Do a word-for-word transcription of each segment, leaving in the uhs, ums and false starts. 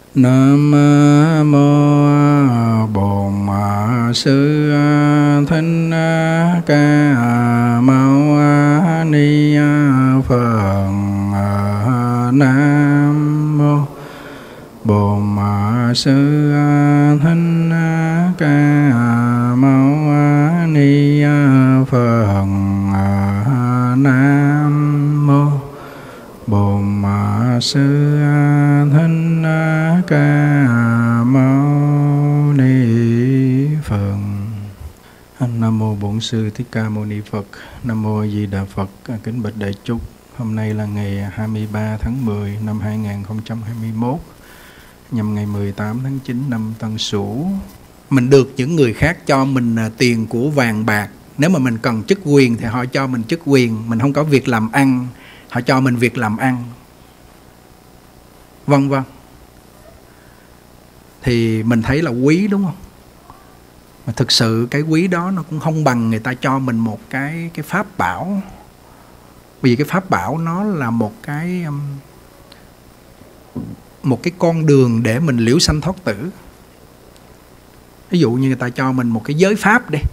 Nam mô Bổn Sư Thích Ca Mâu Ni Phật. Nam mô Bổn Sư Thích Ca Mâu Ni Phật. Nam mô Bổn Sư Thích Ca Mâu Ni Phật. Nam mô Bổn Sư Thích Ca Mâu Ni Phật. Nam mô A Di Đà Phật. Kính bạch đại chúng, hôm nay là ngày hai mươi ba tháng mười năm hai nghìn không trăm hai mươi mốt, nhằm ngày mười tám tháng chín năm Tân Sửu. Mình được những người khác cho mình tiền của vàng bạc. Nếu mà mình cần chức quyền thì họ cho mình chức quyền. Mình không có việc làm ăn, họ cho mình việc làm ăn, vân vân. Thì mình thấy là quý, đúng không? Mà thực sự cái quý đó nó cũng không bằng người ta cho mình một cái cái pháp bảo. Vì cái pháp bảo nó là một cái một cái con đường để mình liễu sanh thoát tử. Ví dụ như người ta cho mình một cái giới pháp đi,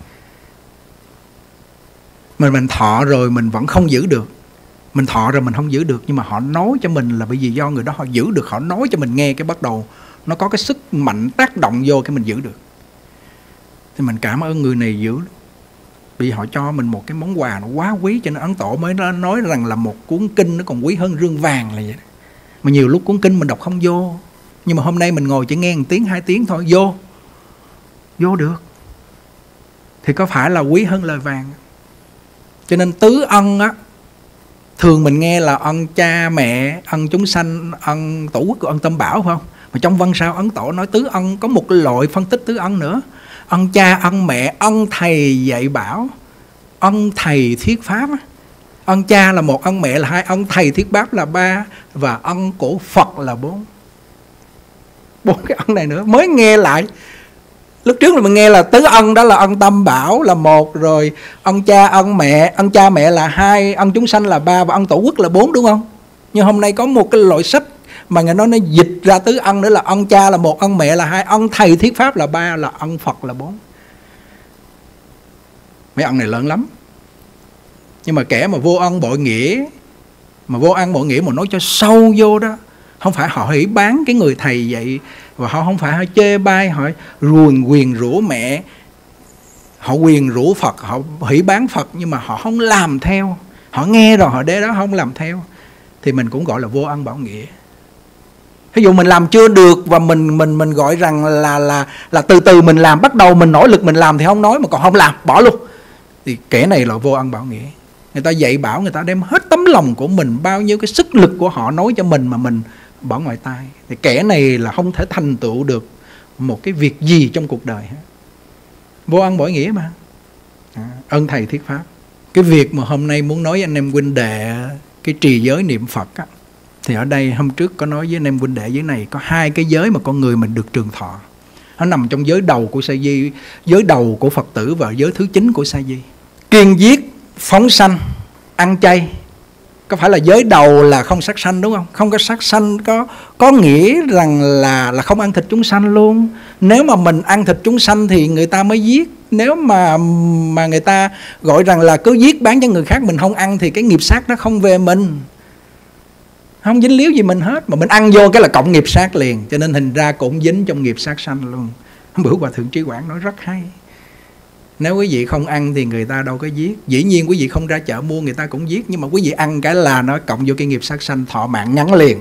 mình mình thọ rồi mình vẫn không giữ được. Mình thọ rồi mình không giữ được, nhưng mà họ nói cho mình là bởi vì do người đó họ giữ được, họ nói cho mình nghe, cái bắt đầu nó có cái sức mạnh tác động vô cái mình giữ được. Thì mình cảm ơn người này dữ, vì họ cho mình một cái món quà nó quá quý. Cho nên Ấn Tổ mới nói rằng là một cuốn kinh nó còn quý hơn rương vàng là vậy đó. Mà nhiều lúc cuốn kinh mình đọc không vô, nhưng mà hôm nay mình ngồi chỉ nghe một tiếng hai tiếng thôi, vô vô được, thì có phải là quý hơn lời vàng. Cho nên tứ ân á, thường mình nghe là ân cha mẹ, ân chúng sanh, ân tổ quốc, ân tam bảo, phải không? Mà trong văn sao Ấn Tổ nói tứ ân có một loại phân tích tứ ân nữa: ân cha, ân mẹ, ân thầy dạy bảo, ân thầy thuyết pháp. Ân cha là một, ân mẹ là hai, ân thầy thuyết pháp là ba, và ân của Phật là bốn. Bốn cái ân này nữa mới nghe lại. Lúc trước là mình nghe là tứ ân, đó là ân tam bảo là một, rồi ân cha, ân mẹ, ân cha mẹ là hai, ân chúng sanh là ba, và ân tổ quốc là bốn, đúng không? Nhưng hôm nay có một cái loại sách mà người nói nó dịch ra tứ ân nữa, là ân cha là một, ân mẹ là hai, ân thầy thuyết pháp là ba, là ân Phật là bốn. Mấy ân này lớn lắm. Nhưng mà kẻ mà vô ân bội nghĩa, mà vô ân bội nghĩa mà nói cho sâu vô đó, không phải họ hủy bán cái người thầy dạy, và họ không phải họ chê bai, họ ruồng quyền rủa mẹ, họ quyền rủa Phật, họ hủy bán Phật, nhưng mà họ không làm theo. Họ nghe rồi họ để đó không làm theo, thì mình cũng gọi là vô ân bảo nghĩa. Ví dụ mình làm chưa được và mình mình mình gọi rằng là là là từ từ mình làm, bắt đầu mình nỗ lực mình làm thì không nói, mà còn không làm, bỏ luôn, thì kẻ này là vô ân bảo nghĩa. Người ta dạy bảo, người ta đem hết tấm lòng của mình, bao nhiêu cái sức lực của họ nói cho mình mà mình bỏ ngoài tai, thì kẻ này là không thể thành tựu được một cái việc gì trong cuộc đời hết. Vô ân bảo nghĩa mà. À, ân thầy thuyết pháp. Cái việc mà hôm nay muốn nói với anh em huynh đệ cái trì giới niệm Phật á, thì ở đây hôm trước có nói với anh em huynh đệ dưới này có hai cái giới mà con người mình được trường thọ. Nó nằm trong giới đầu của Sa Di, giới đầu của Phật tử, và giới thứ chín của Sa Di. Kiên giết, phóng sanh, ăn chay. Có phải là giới đầu là không sát sanh, đúng không? Không có sát sanh có có nghĩa rằng là là không ăn thịt chúng sanh luôn. Nếu mà mình ăn thịt chúng sanh thì người ta mới giết. Nếu mà mà người ta gọi rằng là cứ giết bán cho người khác, mình không ăn, thì cái nghiệp sát nó không về mình, không dính líu gì mình hết. Mà mình ăn vô cái là cộng nghiệp sát liền. Cho nên hình ra cũng dính trong nghiệp sát sanh luôn. Hôm bữa Hòa Thượng Trí Quảng nói rất hay: nếu quý vị không ăn thì người ta đâu có giết. Dĩ nhiên quý vị không ra chợ mua người ta cũng giết, nhưng mà quý vị ăn cái là nó cộng vô cái nghiệp sát sanh, thọ mạng ngắn liền,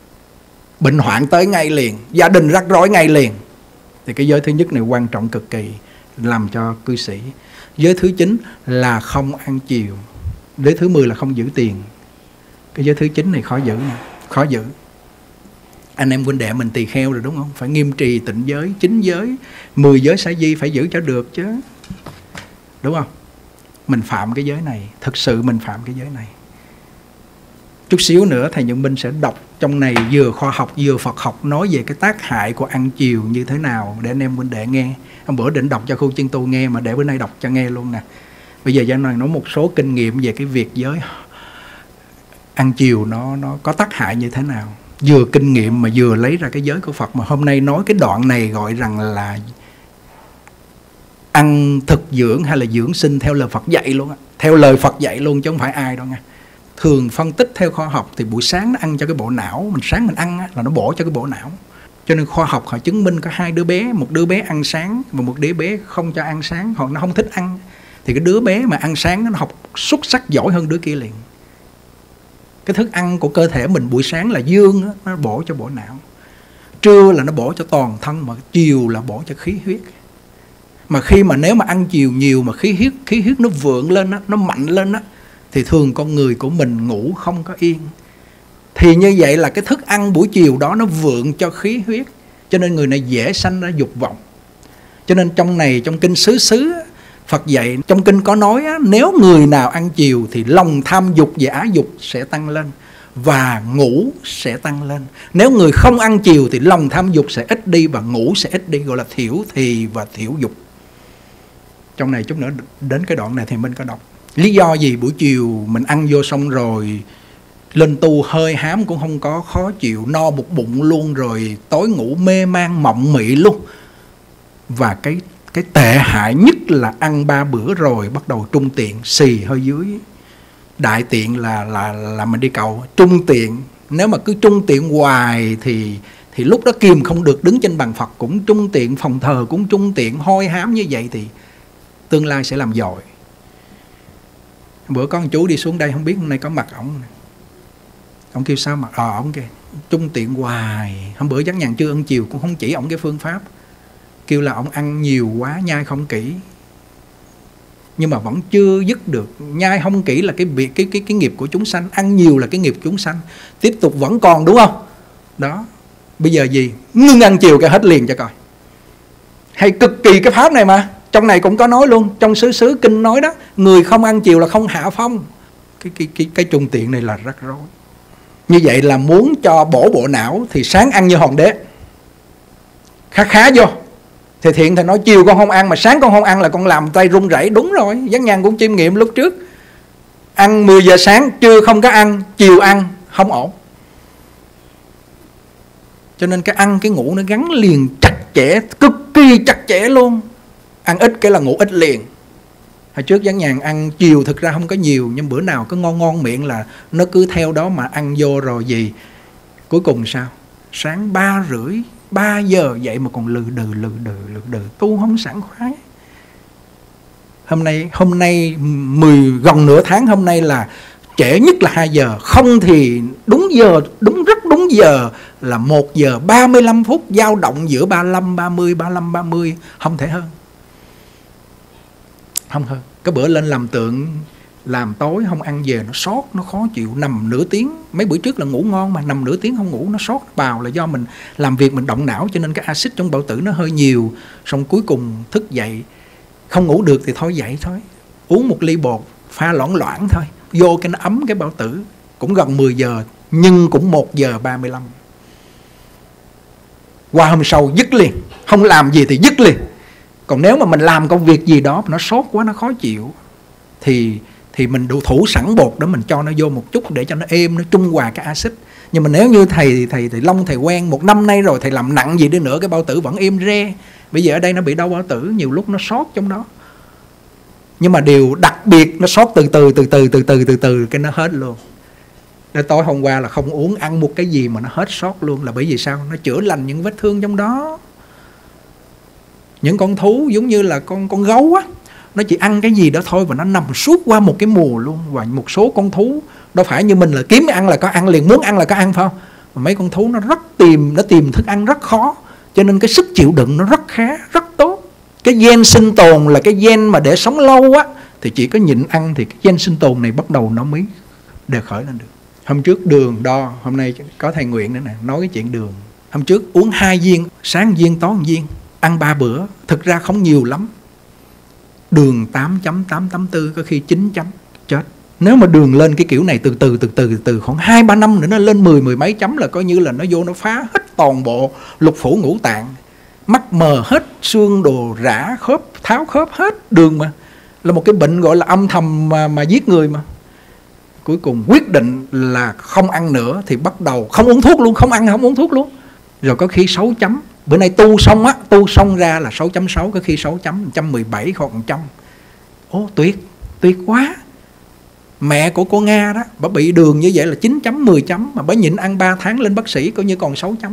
bệnh hoạn tới ngay liền, gia đình rắc rối ngay liền. Thì cái giới thứ nhất này quan trọng cực kỳ, làm cho cư sĩ. Giới thứ chín là không ăn chiều. Giới thứ mười là không giữ tiền. Cái giới thứ chín này khó giữ nè, khó giữ. Anh em huynh đệ mình tỳ kheo rồi đúng không? Phải nghiêm trì tịnh giới, chín giới, mười giới Sa Di phải giữ cho được chứ, đúng không? Mình phạm cái giới này, thực sự mình phạm cái giới này. Chút xíu nữa thầy Nhuận Minh sẽ đọc trong này vừa khoa học vừa Phật học, nói về cái tác hại của ăn chiều như thế nào để anh em huynh đệ nghe. Hôm bữa định đọc cho khu chân tu nghe, mà để bữa nay đọc cho nghe luôn nè. Bây giờ Giang nói một số kinh nghiệm về cái việc giới ăn chiều nó nó có tác hại như thế nào. Vừa kinh nghiệm mà vừa lấy ra cái giới của Phật. Mà hôm nay nói cái đoạn này gọi rằng là ăn thực dưỡng hay là dưỡng sinh theo lời Phật dạy luôn á. Theo lời Phật dạy luôn chứ không phải ai đâu nha. Thường phân tích theo khoa học thì buổi sáng nó ăn cho cái bộ não, mình sáng mình ăn á, là nó bổ cho cái bộ não. Cho nên khoa học họ chứng minh có hai đứa bé, một đứa bé ăn sáng và một đứa bé không cho ăn sáng, hoặc nó không thích ăn. Thì cái đứa bé mà ăn sáng nó học xuất sắc giỏi hơn đứa kia liền. Cái thức ăn của cơ thể mình buổi sáng là dương á, nó bổ cho bộ não. Trưa là nó bổ cho toàn thân, mà chiều là bổ cho khí huyết. Mà khi mà nếu mà ăn chiều nhiều mà khí huyết khí huyết nó vượng lên á, nó mạnh lên á, thì thường con người của mình ngủ không có yên. Thì như vậy là cái thức ăn buổi chiều đó nó vượng cho khí huyết, cho nên người này dễ sanh ra dục vọng. Cho nên trong này, trong kinh Xứ Xứ, Phật dạy, trong kinh có nói á, nếu người nào ăn chiều thì lòng tham dục và ái dục sẽ tăng lên và ngủ sẽ tăng lên. Nếu người không ăn chiều thì lòng tham dục sẽ ít đi và ngủ sẽ ít đi, gọi là thiểu thì và thiểu dục. Trong này chút nữa đến cái đoạn này thì mình có đọc lý do gì buổi chiều mình ăn vô xong rồi lên tu hơi hám cũng không có, khó chịu, no một bụng luôn, rồi tối ngủ mê man mộng mị luôn. Và cái cái tệ hại nhất là ăn ba bữa rồi bắt đầu trung tiện, xì hơi dưới. Đại tiện là là là mình đi cầu, trung tiện nếu mà cứ trung tiện hoài thì thì lúc đó kìm không được, đứng trên bàn Phật cũng trung tiện, phòng thờ cũng trung tiện, hôi hám như vậy thì tương lai sẽ làm dội. Bữa có một chú đi xuống đây, không biết hôm nay có mặt ổng. Ông kêu sao mà ờ ổng kêu trung tiện hoài. Hôm bữa Giác Nhàn chưa ăn chiều cũng không chỉ ổng cái phương pháp, kêu là ổng ăn nhiều quá, nhai không kỹ, nhưng mà vẫn chưa dứt được. Nhai không kỹ là cái việc cái cái cái nghiệp của chúng sanh, ăn nhiều là cái nghiệp chúng sanh, tiếp tục vẫn còn, đúng không? Đó, bây giờ gì ngưng ăn chiều cái hết liền cho coi. Hay cực kỳ cái pháp này mà trong này cũng có nói luôn, trong Xứ Xứ kinh nói đó, người không ăn chiều là không hạ phong. Cái cái cái cái trung tiện này là rắc rối. Như vậy là muốn cho bổ bộ não thì sáng ăn như hoàng đế, khá khá vô. Thì Thiện thì nói chiều con không ăn mà sáng con không ăn là con làm tay run rẩy. Đúng rồi, Giác Nhàn cũng chiêm nghiệm lúc trước. Ăn mười giờ sáng, trưa không có ăn, chiều ăn, không ổn. Cho nên cái ăn cái ngủ nó gắn liền chặt chẽ, cực kỳ chặt chẽ luôn. Ăn ít cái là ngủ ít liền. Hồi trước Giác Nhàn ăn chiều thực ra không có nhiều, nhưng bữa nào cứ ngon ngon miệng là nó cứ theo đó mà ăn vô rồi gì. Cuối cùng sao? Sáng ba rưỡi, ba giờ dậy mà còn lừ đừ lừ đừ lừ đừ, tu không sảng khoái. Hôm nay hôm nay mười gần nửa tháng hôm nay là trễ nhất là hai giờ, không thì đúng giờ, đúng rất đúng giờ là một giờ ba mươi lăm phút, dao động giữa ba mươi lăm ba mươi, ba mươi lăm ba mươi, không thể hơn. Không hơn. Cái bữa lên làm tượng làm tối không ăn về nó sót, nó khó chịu, nằm nửa tiếng. Mấy bữa trước là ngủ ngon mà nằm nửa tiếng không ngủ, nó sót bào là do mình làm việc mình động não, cho nên cái axit trong bao tử nó hơi nhiều. Xong cuối cùng thức dậy không ngủ được thì thôi dậy thôi, uống một ly bột pha loãng loãng thôi, vô cái nó ấm cái bao tử. Cũng gần mười giờ nhưng cũng một giờ ba mươi lăm. Qua hôm sau dứt liền, không làm gì thì dứt liền. Còn nếu mà mình làm công việc gì đó nó sót quá, nó khó chịu thì thì mình đủ thủ sẵn bột đó, mình cho nó vô một chút để cho nó êm, nó trung hòa cái axit. Nhưng mà nếu như thầy thầy thầy Long thầy quen một năm nay rồi, thầy làm nặng gì đi nữa cái bao tử vẫn êm re. Bây giờ ở đây nó bị đau bao tử, nhiều lúc nó sót trong đó. Nhưng mà điều đặc biệt nó sót từ từ từ từ từ từ từ từ cái nó hết luôn. Để tối hôm qua là không uống ăn một cái gì mà nó hết sót luôn, là bởi vì sao? Nó chữa lành những vết thương trong đó. Những con thú giống như là con con gấu á, nó chỉ ăn cái gì đó thôi và nó nằm suốt qua một cái mùa luôn. Và một số con thú đâu phải như mình là kiếm ăn là có ăn liền, muốn ăn là có ăn, phải không? Mà mấy con thú nó rất tìm, nó tìm thức ăn rất khó, cho nên cái sức chịu đựng nó rất khá, rất tốt. Cái gen sinh tồn là cái gen mà để sống lâu á, thì chỉ có nhịn ăn thì cái gen sinh tồn này bắt đầu nó mới đề khởi lên được. Hôm trước đường đo, hôm nay có thầy Nguyện nữa nè, nói cái chuyện đường. Hôm trước uống hai viên, sáng viên, tối một viên, ăn ba bữa, thực ra không nhiều lắm. Đường tám chấm tám tám tư, có khi chín chấm, chết. Nếu mà đường lên cái kiểu này từ từ từ từ từ khoảng hai ba năm nữa nó lên mười mười mấy chấm là coi như là nó vô nó phá hết toàn bộ lục phủ ngũ tạng. Mắt mờ hết, xương đồ rã khớp, tháo khớp hết. Đường mà là một cái bệnh gọi là âm thầm mà, mà giết người mà. Cuối cùng quyết định là không ăn nữa, thì bắt đầu không uống thuốc luôn, không ăn không uống thuốc luôn. Rồi có khi sáu chấm. Bữa nay tu xong á, tu xong ra là sáu chấm sáu, có khi sáu chấm, một trăm mười bảy hoặc một trăm. Ô tuyệt, tuyệt quá. Mẹ của cô Nga đó, bà bị đường như vậy là chín chấm, mười chấm, mà bà nhịn ăn ba tháng lên bác sĩ coi như còn sáu chấm.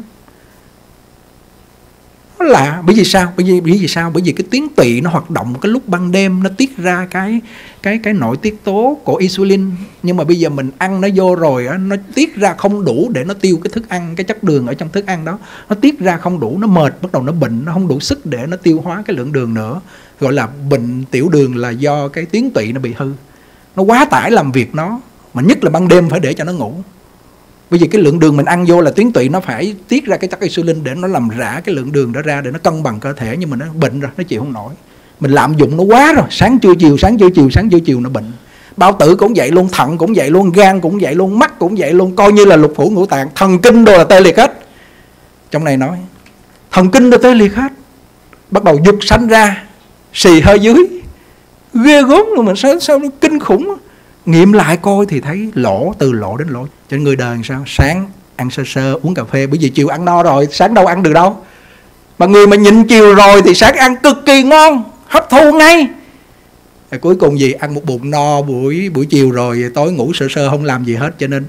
Nó lạ, bởi vì sao? Bởi vì, bởi vì sao? Bởi vì cái tuyến tụy nó hoạt động cái lúc ban đêm, nó tiết ra cái cái cái nội tiết tố của insulin, nhưng mà bây giờ mình ăn nó vô rồi á, nó tiết ra không đủ để nó tiêu cái thức ăn, cái chất đường ở trong thức ăn đó, nó tiết ra không đủ, nó mệt, bắt đầu nó bệnh, nó không đủ sức để nó tiêu hóa cái lượng đường nữa, gọi là bệnh tiểu đường, là do cái tuyến tụy nó bị hư, nó quá tải làm việc nó, mà nhất là ban đêm phải để cho nó ngủ. Bởi vì cái lượng đường mình ăn vô là tuyến tụy nó phải tiết ra cái chất insulin để nó làm rã cái lượng đường đó ra để nó cân bằng cơ thể, nhưng mà nó bệnh rồi, nó chịu không nổi. Mình lạm dụng nó quá rồi, sáng trưa chiều, sáng trưa chiều, sáng trưa chiều nó bệnh. Bao tử cũng vậy luôn, thận cũng vậy luôn, gan cũng vậy luôn, mắt cũng vậy luôn, coi như là lục phủ ngũ tạng, thần kinh đồ là tê liệt hết. Trong này nói thần kinh đồ tê liệt hết. Bắt đầu giục sanh ra, xì hơi dưới, ghê gớm luôn, mình sao, sao nó kinh khủng. Nghiệm lại coi thì thấy lỗ, từ lỗ đến lỗ. Cho nên người đời làm sao? Sáng ăn sơ sơ, uống cà phê, bởi vì chiều ăn no rồi, sáng đâu ăn được đâu. Mà người mà nhịn chiều rồi thì sáng ăn cực kỳ ngon, hấp thu ngay. Rồi cuối cùng gì? Ăn một bụng no buổi buổi chiều rồi, tối ngủ sơ sơ không làm gì hết. Cho nên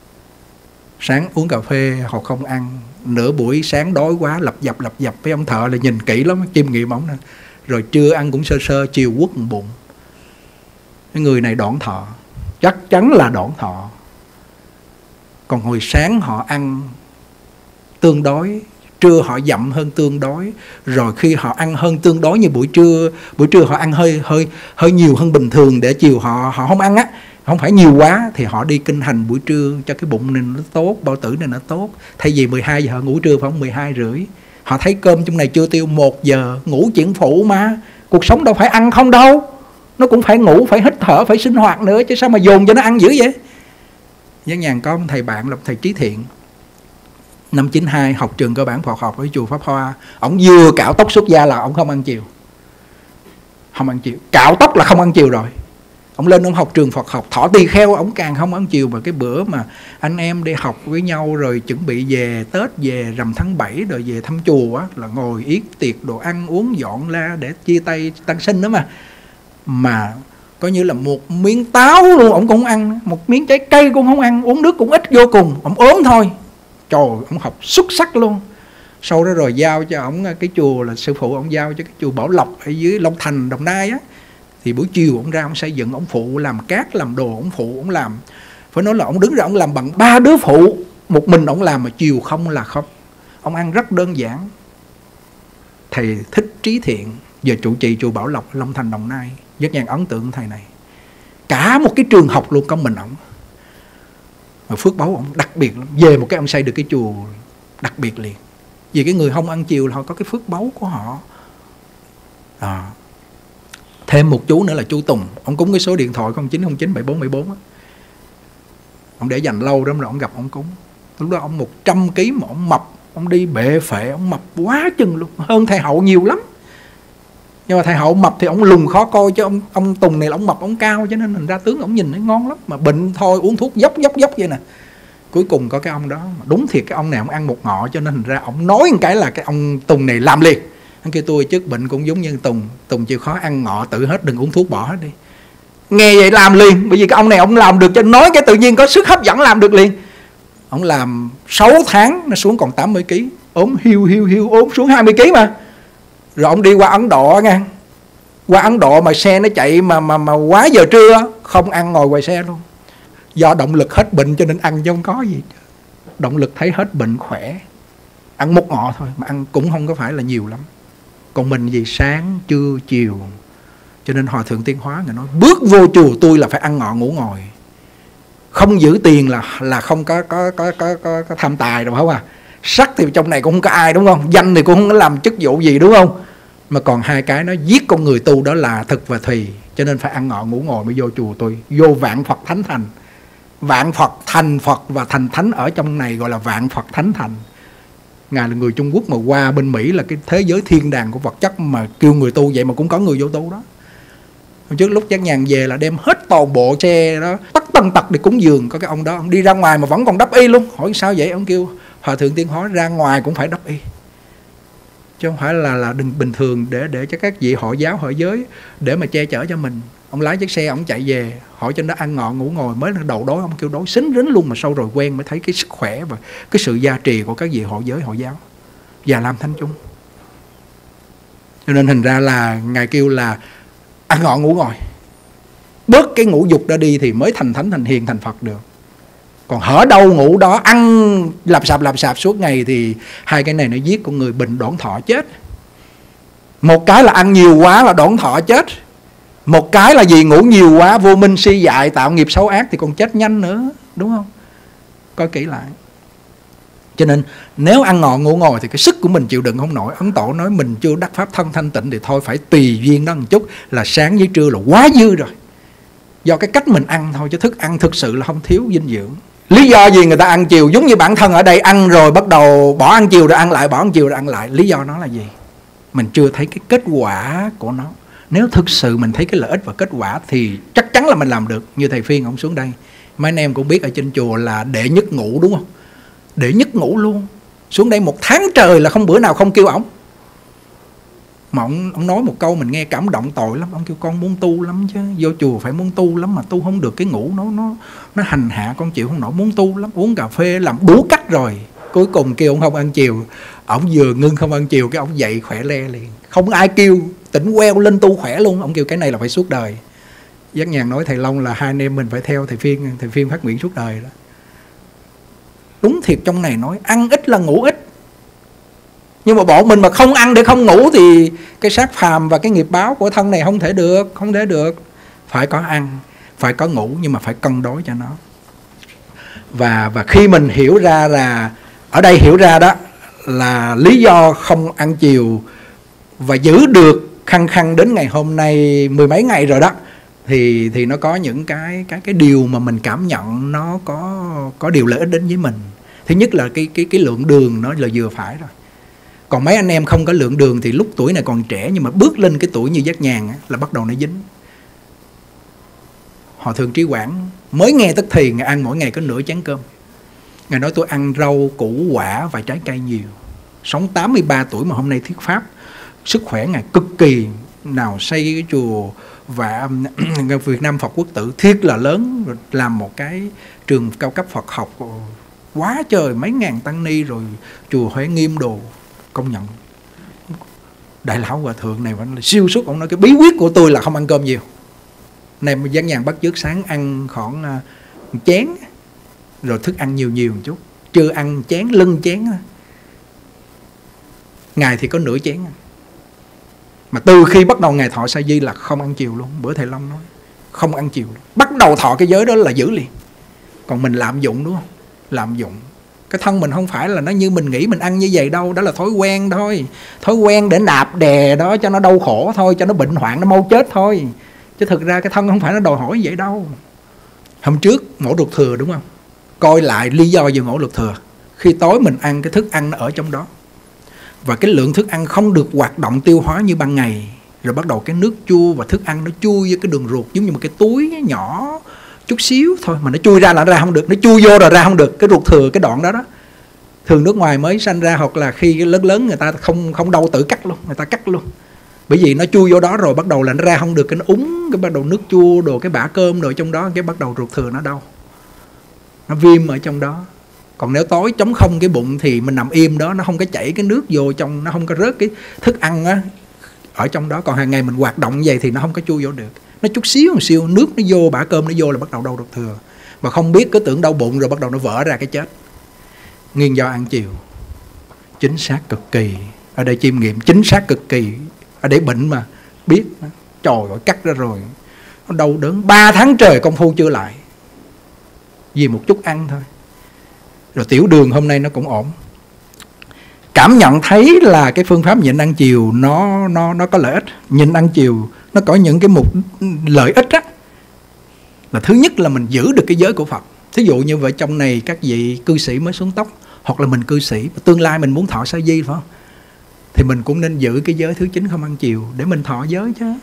sáng uống cà phê hoặc không ăn, nửa buổi sáng đói quá lập dập lập dập với ông thợ là nhìn kỹ lắm, chiêm nghiệm ông nè. Rồi trưa ăn cũng sơ sơ, chiều quất một bụng. Cái người này đoạn thọ, chắc chắn là đoạn thọ. Còn hồi sáng họ ăn tương đối, trưa họ dặm hơn tương đối, rồi khi họ ăn hơn tương đối như buổi trưa, buổi trưa họ ăn hơi hơi hơi nhiều hơn bình thường để chiều họ họ không ăn á, không phải nhiều quá, thì họ đi kinh hành buổi trưa cho cái bụng này nó tốt, bao tử này nó tốt. Thay vì mười hai giờ họ ngủ trưa phải không, mười hai rưỡi. Họ thấy cơm trong này chưa tiêu một giờ, ngủ chuyện phụ mà. Cuộc sống đâu phải ăn không đâu, nó cũng phải ngủ, phải hít thở, phải sinh hoạt nữa, chứ sao mà dồn cho nó ăn dữ vậy. Dân nhàn có một thầy bạn là thầy Trí Thiện, năm chín hai học trường cơ bản Phật học ở chùa Pháp Hoa. Ông vừa cạo tóc xuất gia là ông không ăn chiều, không ăn chiều, cạo tóc là không ăn chiều rồi. Ông lên ông học trường Phật học, thọ tỳ kheo, ông càng không ăn chiều. Mà cái bữa mà anh em đi học với nhau rồi chuẩn bị về Tết, về rằm tháng bảy rồi về thăm chùa á, là ngồi yết tiệc đồ ăn uống dọn la để chia tay tăng sinh đó mà. Mà coi như là một miếng táo luôn ông cũng không ăn, một miếng trái cây cũng không ăn, uống nước cũng ít vô cùng, ông ốm thôi. Trời, ông học xuất sắc luôn. Sau đó rồi giao cho ông cái chùa, là sư phụ ông giao cho cái chùa Bảo Lộc ở dưới Long Thành, Đồng Nai á. Thì buổi chiều ông ra ông xây dựng, ông phụ làm cát, làm đồ, ông phụ ông làm. Phải nói là ông đứng ra ông làm bằng ba đứa phụ, một mình ông làm mà chiều không là không. Ông ăn rất đơn giản. Thầy Thích Trí Thiện giờ trụ trì chùa Bảo Lộc, Long Thành, Đồng Nai. Rất nhàn ấn tượng thầy này. Cả một cái trường học luôn có mình ổng. Mà phước báu ổng đặc biệt lắm. Về một cái ông xây được cái chùa đặc biệt liền. Vì cái người không ăn chiều là họ có cái phước báu của họ. À. Thêm một chú nữa là chú Tùng. Ông cúng cái số điện thoại không chín không chín bảy bốn bảy bốn á. Ông để dành lâu lắm rồi ông gặp ông cúng. Lúc đó ông một trăm ký mà ông mập. Ông đi bệ phệ, ông mập quá chừng luôn. Hơn thầy Hậu nhiều lắm. Nhưng mà thầy Hậu mập thì ông lùn khó coi, chứ ông ông Tùng này là ông mập, ông cao, cho nên thành ra tướng ông nhìn thấy ngon lắm. Mà bệnh thôi uống thuốc dốc dốc dốc vậy nè. Cuối cùng có cái ông đó, đúng thiệt cái ông này ông ăn một ngọ, cho nên thành ra ông nói một cái là cái ông Tùng này làm liền. Anh kêu tôi trước bệnh cũng giống như Tùng, Tùng chịu khó ăn ngọ tự hết, đừng uống thuốc bỏ hết đi. Nghe vậy làm liền, bởi vì cái ông này ông làm được, cho nói cái tự nhiên có sức hấp dẫn làm được liền. Ông làm sáu tháng nó xuống còn tám mươi ký, ốm hiu hiu hiu ốm xuống hai mươi ký mà. Rồi ông đi qua Ấn Độ nha. Qua Ấn Độ mà xe nó chạy mà mà mà quá giờ trưa, không ăn ngồi ngoài xe luôn. Do động lực hết bệnh cho nên ăn chứ không có gì. Động lực thấy hết bệnh khỏe. Ăn một ngọ thôi mà ăn cũng không có phải là nhiều lắm. Còn mình gì sáng, trưa, chiều. Cho nên Hòa Thượng Tiên Hóa người nói bước vô chùa tôi là phải ăn ngọ ngủ ngồi. Không giữ tiền là là không có có có có có, có tham tài đâu, không à. Sắc thì trong này cũng không có ai, đúng không? Danh thì cũng không có làm chức vụ gì, đúng không? Mà còn hai cái nó giết con người tu, đó là thực và thùy. Cho nên phải ăn ngọ ngủ ngồi mới vô chùa tôi. Vô vạn Phật thánh thành. Vạn Phật thành Phật và thành thánh ở trong này gọi là vạn Phật thánh thành. Ngài là người Trung Quốc mà qua bên Mỹ là cái thế giới thiên đàng của vật chất, mà kêu người tu vậy mà cũng có người vô tu đó. Hôm trước lúc Giác Nhàn về là đem hết toàn bộ xe đó tất tần tật để cúng dường. Có cái ông đó, ông đi ra ngoài mà vẫn còn đắp y luôn. Hỏi sao vậy? Ông kêu Hòa Thượng Tiên Hóa ra ngoài cũng phải đắp y, chứ không phải là là đừng bình thường để để cho các vị họ giáo họ giới để mà che chở cho mình. Ông lái chiếc xe ông chạy về, hỏi cho nó ăn ngọn ngủ ngồi, mới đầu đói ông kêu đói xính rính luôn, mà sau rồi quen mới thấy cái sức khỏe và cái sự gia trì của các vị họ giới họ giáo và làm thánh chúng. Cho nên thành ra là Ngài kêu là ăn ngọn ngủ ngồi, bớt cái ngũ dục đó đi thì mới thành thánh thành hiền thành Phật được. Còn hở đâu ngủ đó, ăn lạp sạp lạp sạp suốt ngày thì hai cái này nó giết con người bệnh đoạn thọ chết. Một cái là ăn nhiều quá là đoạn thọ chết, một cái là vì ngủ nhiều quá vô minh si dại tạo nghiệp xấu ác thì còn chết nhanh nữa, đúng không? Coi kỹ lại. Cho nên nếu ăn ngọn ngủ ngồi thì cái sức của mình chịu đựng không nổi. Ấn Tổ nói mình chưa đắc pháp thân thanh tịnh thì thôi phải tùy duyên đó một chút, là sáng với trưa là quá dư rồi. Do cái cách mình ăn thôi, chứ thức ăn thực sự là không thiếu dinh dưỡng. Lý do gì người ta ăn chiều? Giống như bản thân ở đây ăn rồi bắt đầu bỏ ăn chiều rồi ăn lại, bỏ ăn chiều rồi ăn lại. Lý do nó là gì? Mình chưa thấy cái kết quả của nó. Nếu thực sự mình thấy cái lợi ích và kết quả thì chắc chắn là mình làm được. Như thầy Phiên ông xuống đây, mấy anh em cũng biết ở trên chùa là đệ nhất ngủ, đúng không? Đệ nhất ngủ luôn. Xuống đây một tháng trời là không bữa nào không kêu ổng. Mà ông, ông nói một câu mình nghe cảm động tội lắm. Ông kêu con muốn tu lắm chứ, vô chùa phải muốn tu lắm, mà tu không được cái ngủ nó nó nó hành hạ con chịu không nổi, muốn tu lắm, uống cà phê làm đủ cách rồi. Cuối cùng kêu ông không ăn chiều, ổng vừa ngưng không ăn chiều cái ổng dậy khỏe le liền, không ai kêu, tỉnh queo lên tu khỏe luôn. Ông kêu cái này là phải suốt đời. Giác Nhàn nói thầy Long là hai anh em mình phải theo thầy Phiên, thầy Phiên phát nguyện suốt đời đó. Đúng thiệt, trong này nói ăn ít là ngủ ít. Nhưng mà bọn mình mà không ăn để không ngủ thì cái sát phàm và cái nghiệp báo của thân này không thể được, không thể được. Phải có ăn, phải có ngủ, nhưng mà phải cân đối cho nó. Và và khi mình hiểu ra là ở đây hiểu ra đó là lý do không ăn chiều và giữ được khăng khăng đến ngày hôm nay mười mấy ngày rồi đó, thì thì nó có những cái cái cái điều mà mình cảm nhận nó có có điều lợi ích đến với mình. Thứ nhất là cái cái cái lượng đường nó là vừa phải rồi. Còn mấy anh em không có lượng đường thì lúc tuổi này còn trẻ, nhưng mà bước lên cái tuổi như Giác Nhàn á, là bắt đầu nó dính. Hòa Thượng Trí Quảng mới nghe tức thì Ngài ăn mỗi ngày có nửa chén cơm. Ngài nói tôi ăn rau, củ quả và trái cây nhiều. Sống tám mươi ba tuổi mà hôm nay thuyết pháp. Sức khỏe Ngài cực kỳ. Nào xây cái chùa và Việt Nam Phật Quốc Tử thiết là lớn, rồi làm một cái trường cao cấp Phật học quá trời, mấy ngàn tăng ni, rồi chùa Huệ Nghiêm đồ. Công nhận Đại Lão Hòa Thượng này vẫn là siêu xuất. Ông nói cái bí quyết của tôi là không ăn cơm nhiều. Này Giác Nhàn bắt chước sáng ăn khoảng uh, chén, rồi thức ăn nhiều nhiều một chút, trưa ăn chén, lưng chén. Ngày thì có nửa chén. Mà từ khi bắt đầu Ngài thọ sa di là không ăn chiều luôn. Bữa thầy Long nói không ăn chiều luôn. Bắt đầu thọ cái giới đó là giữ liền. Còn mình lạm dụng, đúng không? Lạm dụng. Cái thân mình không phải là nó như mình nghĩ mình ăn như vậy đâu. Đó là thói quen thôi. Thói quen để nạp đè đó cho nó đau khổ thôi, cho nó bệnh hoạn, nó mau chết thôi. Chứ thực ra cái thân không phải nó đòi hỏi vậy đâu. Hôm trước mổ ruột thừa, đúng không? Coi lại lý do về mổ ruột thừa. Khi tối mình ăn cái thức ăn nó ở trong đó, và cái lượng thức ăn không được hoạt động tiêu hóa như ban ngày. Rồi bắt đầu cái nước chua và thức ăn nó chui với cái đường ruột, giống như một cái túi nhỏ chút xíu thôi, mà nó chui ra là ra không được. Nó chui vô rồi ra không được. Cái ruột thừa cái đoạn đó đó, thường nước ngoài mới sanh ra, hoặc là khi lớn lớn người ta không không đau tự cắt luôn, người ta cắt luôn. Bởi vì nó chui vô đó rồi bắt đầu là nó ra không được, cái nó úng, cái bắt đầu nước chua đồ, cái bã cơm đồ trong đó, cái bắt đầu ruột thừa nó đau, nó viêm ở trong đó. Còn nếu tối trống không cái bụng thì mình nằm im đó, nó không có chảy cái nước vô trong, nó không có rớt cái thức ăn á ở trong đó. Còn hàng ngày mình hoạt động như vậy thì nó không có chui vô được. Nó chút xíu một xíu nước nó vô, bã cơm nó vô là bắt đầu đau ruột thừa. Mà không biết, cứ tưởng đau bụng rồi bắt đầu nó vỡ ra cái chết. Nguyên do ăn chiều. Chính xác cực kỳ. Ở đây chiêm nghiệm chính xác cực kỳ. Ở đây bệnh mà biết. Trời ơi, cắt ra rồi nó đau đớn ba tháng trời công phu chưa lại, vì một chút ăn thôi. Rồi tiểu đường hôm nay nó cũng ổn. Cảm nhận thấy là cái phương pháp nhịn ăn chiều nó nó nó có lợi ích. Nhịn ăn chiều nó có những cái mục lợi ích á, là thứ nhất là mình giữ được cái giới của Phật. Thí dụ như vợ chồng này các vị cư sĩ mới xuống tóc, hoặc là mình cư sĩ tương lai mình muốn thọ sa di, phải không? Thì mình cũng nên giữ cái giới thứ chín không ăn chiều để mình thọ giới chứ.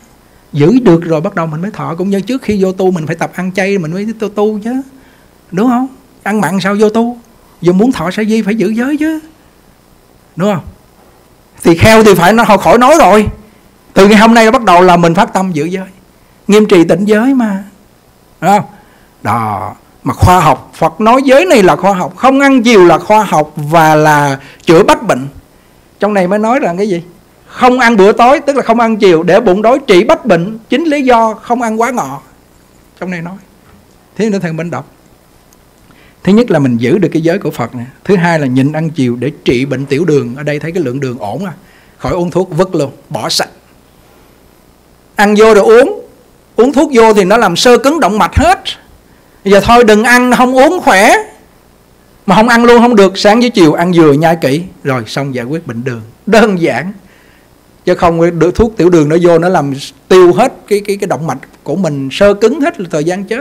Giữ được rồi bắt đầu mình mới thọ. Cũng như trước khi vô tu mình phải tập ăn chay mình mới tu tu chứ, đúng không? Ăn mặn sao vô tu? Giờ muốn thọ sa di phải giữ giới chứ, đúng không? Thì kheo thì phải nó khỏi nói rồi. Từ ngày hôm nay bắt đầu là mình phát tâm giữ giới, nghiêm trì tịnh giới mà, đúng không? Đó. Mà khoa học, Phật nói giới này là khoa học, không ăn chiều là khoa học và là chữa bách bệnh. Trong này mới nói là cái gì? Không ăn bữa tối, tức là không ăn chiều để bụng đói, trị bách bệnh, chính lý do không ăn quá ngọ. Trong này nói. Thế nữa thầy mình đọc. Thứ nhất là mình giữ được cái giới của Phật nè. Thứ hai là nhịn ăn chiều để trị bệnh tiểu đường. Ở đây thấy cái lượng đường ổn à, khỏi uống thuốc vứt luôn, bỏ sạch. Ăn vô rồi uống, uống thuốc vô thì nó làm sơ cứng động mạch hết. Bây giờ thôi đừng ăn, không uống khỏe. Mà không ăn luôn không được, sáng với chiều ăn vừa nhai kỹ, rồi xong giải quyết bệnh đường. Đơn giản. Chứ không được thuốc tiểu đường nó vô nó làm tiêu hết cái cái cái động mạch của mình, sơ cứng hết là thời gian chết.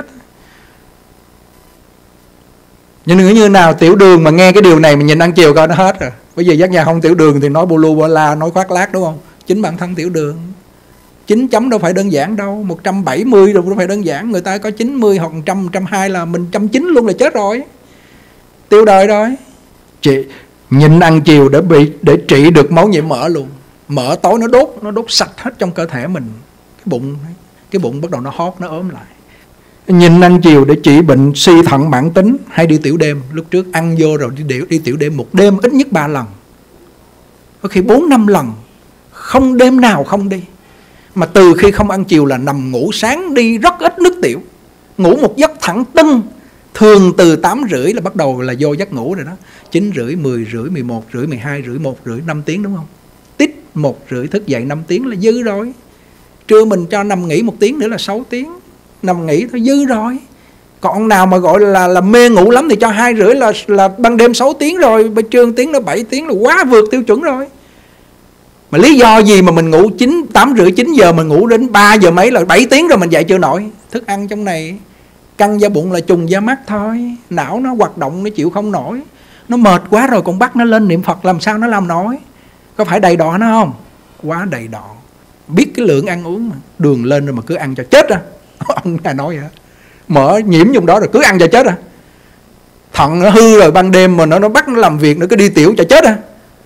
Nhưng nếu như nào tiểu đường mà nghe cái điều này mình nhìn ăn chiều coi nó hết rồi. Bây giờ giác nhà không tiểu đường thì nói bô lu bô la, nói khoác lác, đúng không? Chính bản thân tiểu đường chín chấm đâu phải đơn giản đâu, một trăm bảy mươi đâu phải đơn giản. Người ta có chín mươi hoặc một trăm, một trăm hai là mình một trăm chín luôn là chết rồi, tiêu đời rồi. Chị nhịn ăn chiều để bị để trị được máu nhiễm mỡ luôn. Mỡ tối nó đốt, nó đốt sạch hết trong cơ thể mình. Cái bụng cái bụng bắt đầu nó hót, nó ốm lại. Nhịn ăn chiều để trị bệnh suy thận mãn tính hay đi tiểu đêm. Lúc trước ăn vô rồi đi, đi tiểu đêm một đêm ít nhất ba lần, có khi bốn năm lần, không đêm nào không đi. Mà từ khi không ăn chiều là nằm ngủ, sáng đi rất ít nước tiểu, ngủ một giấc thẳng tưng. Thường từ tám rưỡi là bắt đầu là vô giấc ngủ rồi đó. Chín rưỡi, mười rưỡi, mười một rưỡi, mười hai rưỡi, một rưỡi, năm tiếng, đúng không? Tích một rưỡi thức dậy năm tiếng là dư rồi. Trưa mình cho nằm nghỉ một tiếng nữa là sáu tiếng. Nằm nghỉ thôi dư rồi. Còn nào mà gọi là là mê ngủ lắm thì cho hai rưỡi là là ban đêm sáu tiếng rồi, bên trưa tiếng nó bảy tiếng là quá vượt tiêu chuẩn rồi. Mà lý do gì mà mình ngủ chín, tám rưỡi, chín giờ mình ngủ đến ba giờ mấy là bảy tiếng rồi mình dậy chưa nổi. Thức ăn trong này căng da bụng là trùng da mắt thôi. Não nó hoạt động nó chịu không nổi. Nó mệt quá rồi còn bắt nó lên niệm Phật làm sao nó làm nổi. Có phải đầy đọ nó không? Quá đầy đọ. Biết cái lượng ăn uống mà. Đường lên rồi mà cứ ăn cho chết à. Ông ta nói vậy. Mỡ nhiễm trong đó rồi cứ ăn cho chết à. Thận nó hư rồi ban đêm mà nó, nó bắt nó làm việc nó cứ đi tiểu cho chết à.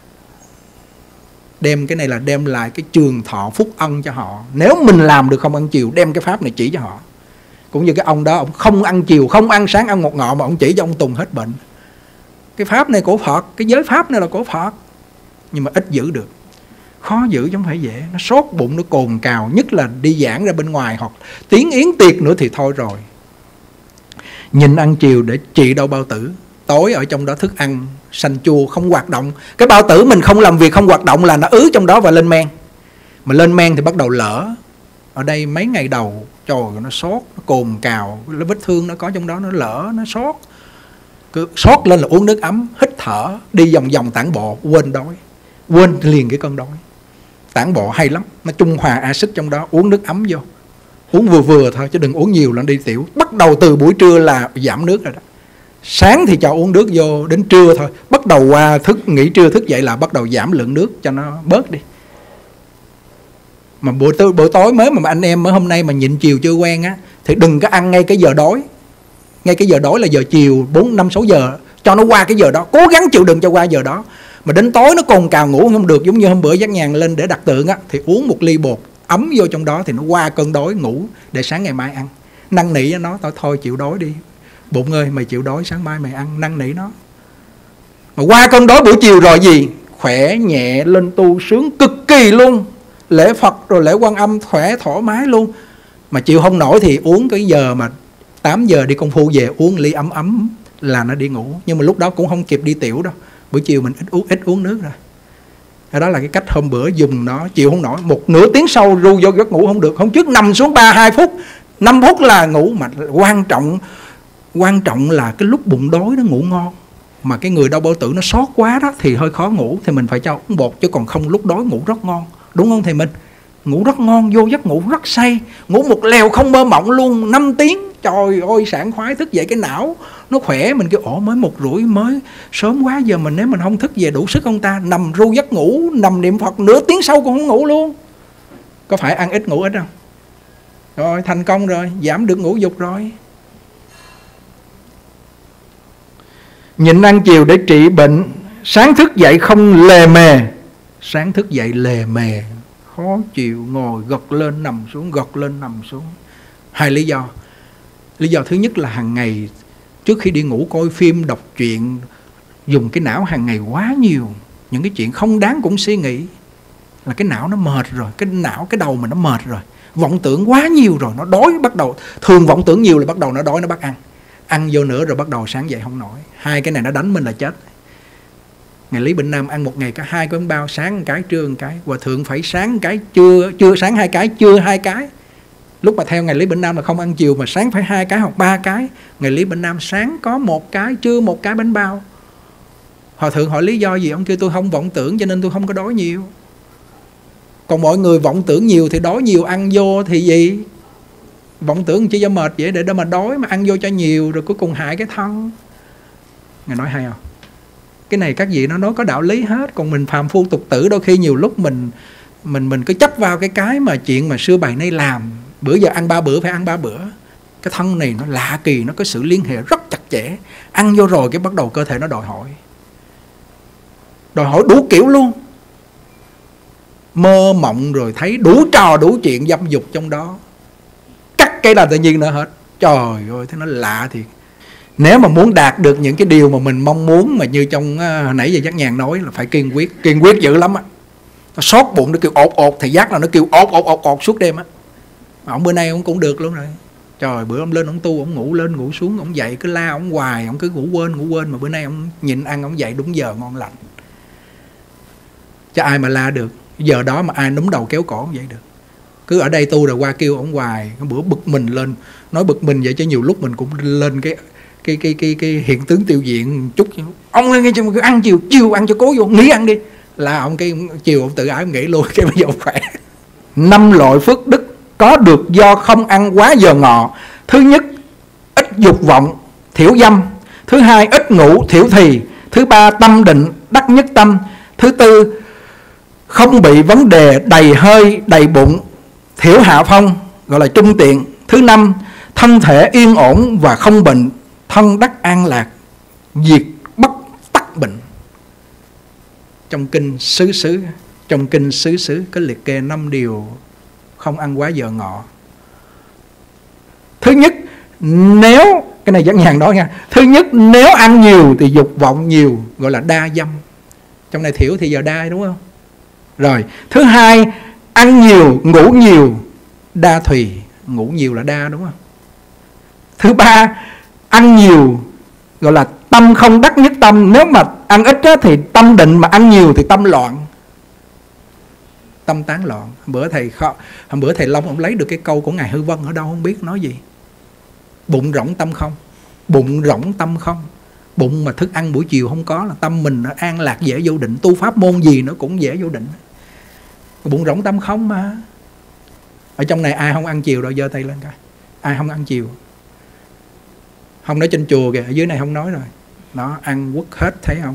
Đem cái này là đem lại cái trường thọ phúc ân cho họ. Nếu mình làm được không ăn chiều, đem cái pháp này chỉ cho họ. Cũng như cái ông đó, ông không ăn chiều, không ăn sáng, ăn ngọt ngọ mà ông chỉ cho ông Tùng hết bệnh. Cái pháp này của Phật, cái giới pháp này là của Phật. Nhưng mà ít giữ được. Khó giữ chứ không phải dễ. Nó sốt bụng, nó cồn cào. Nhất là đi giảng ra bên ngoài hoặc tiếng yến tiệc nữa thì thôi rồi. Nhìn ăn chiều để trị đau bao tử. Tối ở trong đó thức ăn xanh chua không hoạt động. Cái bao tử mình không làm việc, không hoạt động là nó ứ trong đó và lên men. Mà lên men thì bắt đầu lỡ. Ở đây mấy ngày đầu trời nó sốt, nó cồn cào, nó vết thương nó có trong đó, nó lỡ, nó sốt. Cứ sốt lên là uống nước ấm, hít thở, đi vòng vòng tản bộ, quên đói. Quên liền cái cơn đói. Tản bộ hay lắm, nó trung hòa axit trong đó, uống nước ấm vô. Uống vừa vừa thôi chứ đừng uống nhiều là đi tiểu. Bắt đầu từ buổi trưa là giảm nước rồi đó. Sáng thì cho uống nước vô đến trưa thôi. Bắt đầu qua thức nghỉ trưa thức dậy là bắt đầu giảm lượng nước cho nó bớt đi. Mà buổi tối, buổi tối mới mà anh em mới hôm nay mà nhịn chiều chưa quen á thì đừng có ăn ngay cái giờ đói. Ngay cái giờ đói là giờ chiều bốn, năm, sáu giờ. Cho nó qua cái giờ đó. Cố gắng chịu đựng cho qua giờ đó. Mà đến tối nó cồn cào ngủ không được. Giống như hôm bữa Giác Nhàn lên để đặt tượng á, thì uống một ly bột ấm vô trong đó thì nó qua cơn đói ngủ để sáng ngày mai ăn. Năn nỉ nó thôi thôi chịu đói đi. Bụng ơi mày chịu đói sáng mai mày ăn. Năn nỉ nó. Mà qua cơn đói buổi chiều rồi gì? Khỏe nhẹ lên tu sướng cực kỳ luôn. Lễ Phật rồi lễ Quan Âm khỏe thoải mái luôn. Mà chịu không nổi thì uống cái giờ mà tám giờ đi công phu về uống ly ấm ấm là nó đi ngủ. Nhưng mà lúc đó cũng không kịp đi tiểu đâu. Buổi chiều mình ít uống, ít uống nước rồi. Đó là cái cách hôm bữa dùng nó. Chịu không nổi, một nửa tiếng sau ru vô giấc ngủ không được. Hôm trước nằm xuống ba hai phút, năm phút là ngủ. Mà quan trọng Quan trọng là cái lúc bụng đói nó ngủ ngon. Mà cái người đau bao tử nó sót quá đó thì hơi khó ngủ. Thì mình phải cho uống bột. Chứ còn không lúc đói ngủ rất ngon. Đúng không thầy Minh? Ngủ rất ngon, vô giấc ngủ rất say. Ngủ một lèo không mơ mộng luôn, năm tiếng. Trời ơi sảng khoái, thức dậy cái não nó khỏe. Mình kêu ổ mới một rưỡi, mới sớm quá. Giờ mình nếu mình không thức về đủ sức không ta. Nằm ru giấc ngủ, nằm niệm Phật nửa tiếng sau cũng không ngủ luôn. Có phải ăn ít ngủ ít không? Rồi thành công rồi, giảm được ngũ dục rồi. Nhịn ăn chiều để trị bệnh. Sáng thức dậy không lề mề. Sáng thức dậy lề mề, khó chịu, ngồi gật lên nằm xuống, gật lên nằm xuống. Hai lý do. Lý do thứ nhất là hàng ngày trước khi đi ngủ coi phim, đọc truyện, dùng cái não hàng ngày quá nhiều, những cái chuyện không đáng cũng suy nghĩ, là cái não nó mệt rồi, cái não, cái đầu mình nó mệt rồi. Vọng tưởng quá nhiều rồi, nó đói bắt đầu. Thường vọng tưởng nhiều là bắt đầu nó đói, nó bắt ăn. Ăn vô nữa rồi bắt đầu sáng dậy không nổi. Hai cái này nó đánh mình là chết. Ngày Lý Bệnh Nam ăn một ngày có hai cái bánh bao, sáng một cái, trưa một cái. Hòa thượng phải sáng một cái, trưa, trưa sáng hai cái, trưa hai cái. Lúc mà theo ngày Lý Bệnh Nam là không ăn chiều, mà sáng phải hai cái hoặc ba cái. Ngày Lý Bệnh Nam sáng có một cái, trưa một cái bánh bao. Hòa thượng hỏi lý do gì? Ông kêu tôi không vọng tưởng cho nên tôi không có đói nhiều. Còn mọi người vọng tưởng nhiều thì đói nhiều, ăn vô thì gì? Vọng tưởng chỉ do mệt vậy, để đó mà đói mà ăn vô cho nhiều rồi cuối cùng hại cái thân. Ngài nói hay không? Cái này các vị nó nói có đạo lý hết. Còn mình phàm phu tục tử đôi khi nhiều lúc mình Mình mình cứ chấp vào cái cái mà chuyện mà xưa bày nay làm. Bữa giờ ăn ba bữa phải ăn ba bữa. Cái thân này nó lạ kỳ, nó có sự liên hệ rất chặt chẽ. Ăn vô rồi cái bắt đầu cơ thể nó đòi hỏi. Đòi hỏi đủ kiểu luôn. Mơ mộng rồi thấy đủ trò đủ chuyện dâm dục trong đó. Cắt cái là tự nhiên nữa hết. Trời ơi, thế nó lạ thiệt. Nếu mà muốn đạt được những cái điều mà mình mong muốn, mà như trong uh, nãy giờ Giác Nhàn nói, là phải kiên quyết. Kiên quyết dữ lắm á. Nó xót bụng, nó kêu ột ột. Thầy Giác là nó kêu ột ột ột ột suốt đêm á. Mà ông bữa nay ông cũng được luôn rồi. Trời, bữa ông lên ông tu, ông ngủ lên ngủ xuống, ông dậy cứ la ông hoài, ông cứ ngủ quên ngủ quên. Mà bữa nay ông nhịn ăn, ông dậy đúng giờ ngon lành. Chứ ai mà la được. Giờ đó mà ai núm đầu kéo cổ ông vậy được. Cứ ở đây tu rồi qua kêu ông hoài. Cái bữa bực mình lên. Nói bực mình vậy chứ nhiều lúc mình cũng lên cái cái cái cái, cái hiện tướng tiêu diện chút. Ông lên nghe cho ăn chiều, chiều ăn cho cố vô, nghỉ ăn đi. Là ông cái chiều ông tự ái ông nghỉ luôn, cái bây giờ ông khỏe. Năm loại phước đức có được do không ăn quá giờ ngọ. Thứ nhất, ít dục vọng, thiểu dâm. Thứ hai, ít ngủ, thiểu thì. Thứ ba, tâm định, đắc nhất tâm. Thứ tư, không bị vấn đề đầy hơi, đầy bụng, thiểu hạ phong, gọi là trung tiện. Thứ năm, thân thể yên ổn và không bệnh, thân đắc an lạc, diệt bất tắc bệnh. Trong kinh xứ xứ, trong kinh xứ xứ có liệt kê năm điều không ăn quá giờ ngọ. Thứ nhất, nếu, cái này Giác Nhàn nói nha. Thứ nhất, nếu ăn nhiều thì dục vọng nhiều, gọi là đa dâm. Trong này thiểu thì giờ đa, đúng không? Rồi, thứ hai, ăn nhiều, ngủ nhiều, đa thùy. Ngủ nhiều là đa, đúng không? Thứ ba, ăn nhiều, gọi là tâm không đắc nhất tâm. Nếu mà ăn ít á, thì tâm định, mà ăn nhiều thì tâm loạn, tâm tán loạn. Hôm bữa thầy khó, hôm bữa thầy Long ông lấy được cái câu của Ngài Hư Vân ở đâu không biết, nói gì? Bụng rỗng tâm không. Bụng rỗng tâm không. Bụng mà thức ăn buổi chiều không có là tâm mình nó an lạc, dễ vô định. Tu pháp môn gì nó cũng dễ vô định. Bụng rỗng tâm không mà. Ở trong này ai không ăn chiều rồi, giơ tay lên coi. Ai không ăn chiều? Không nói trên chùa kìa, ở dưới này không nói rồi. Nó ăn quất hết, thấy không?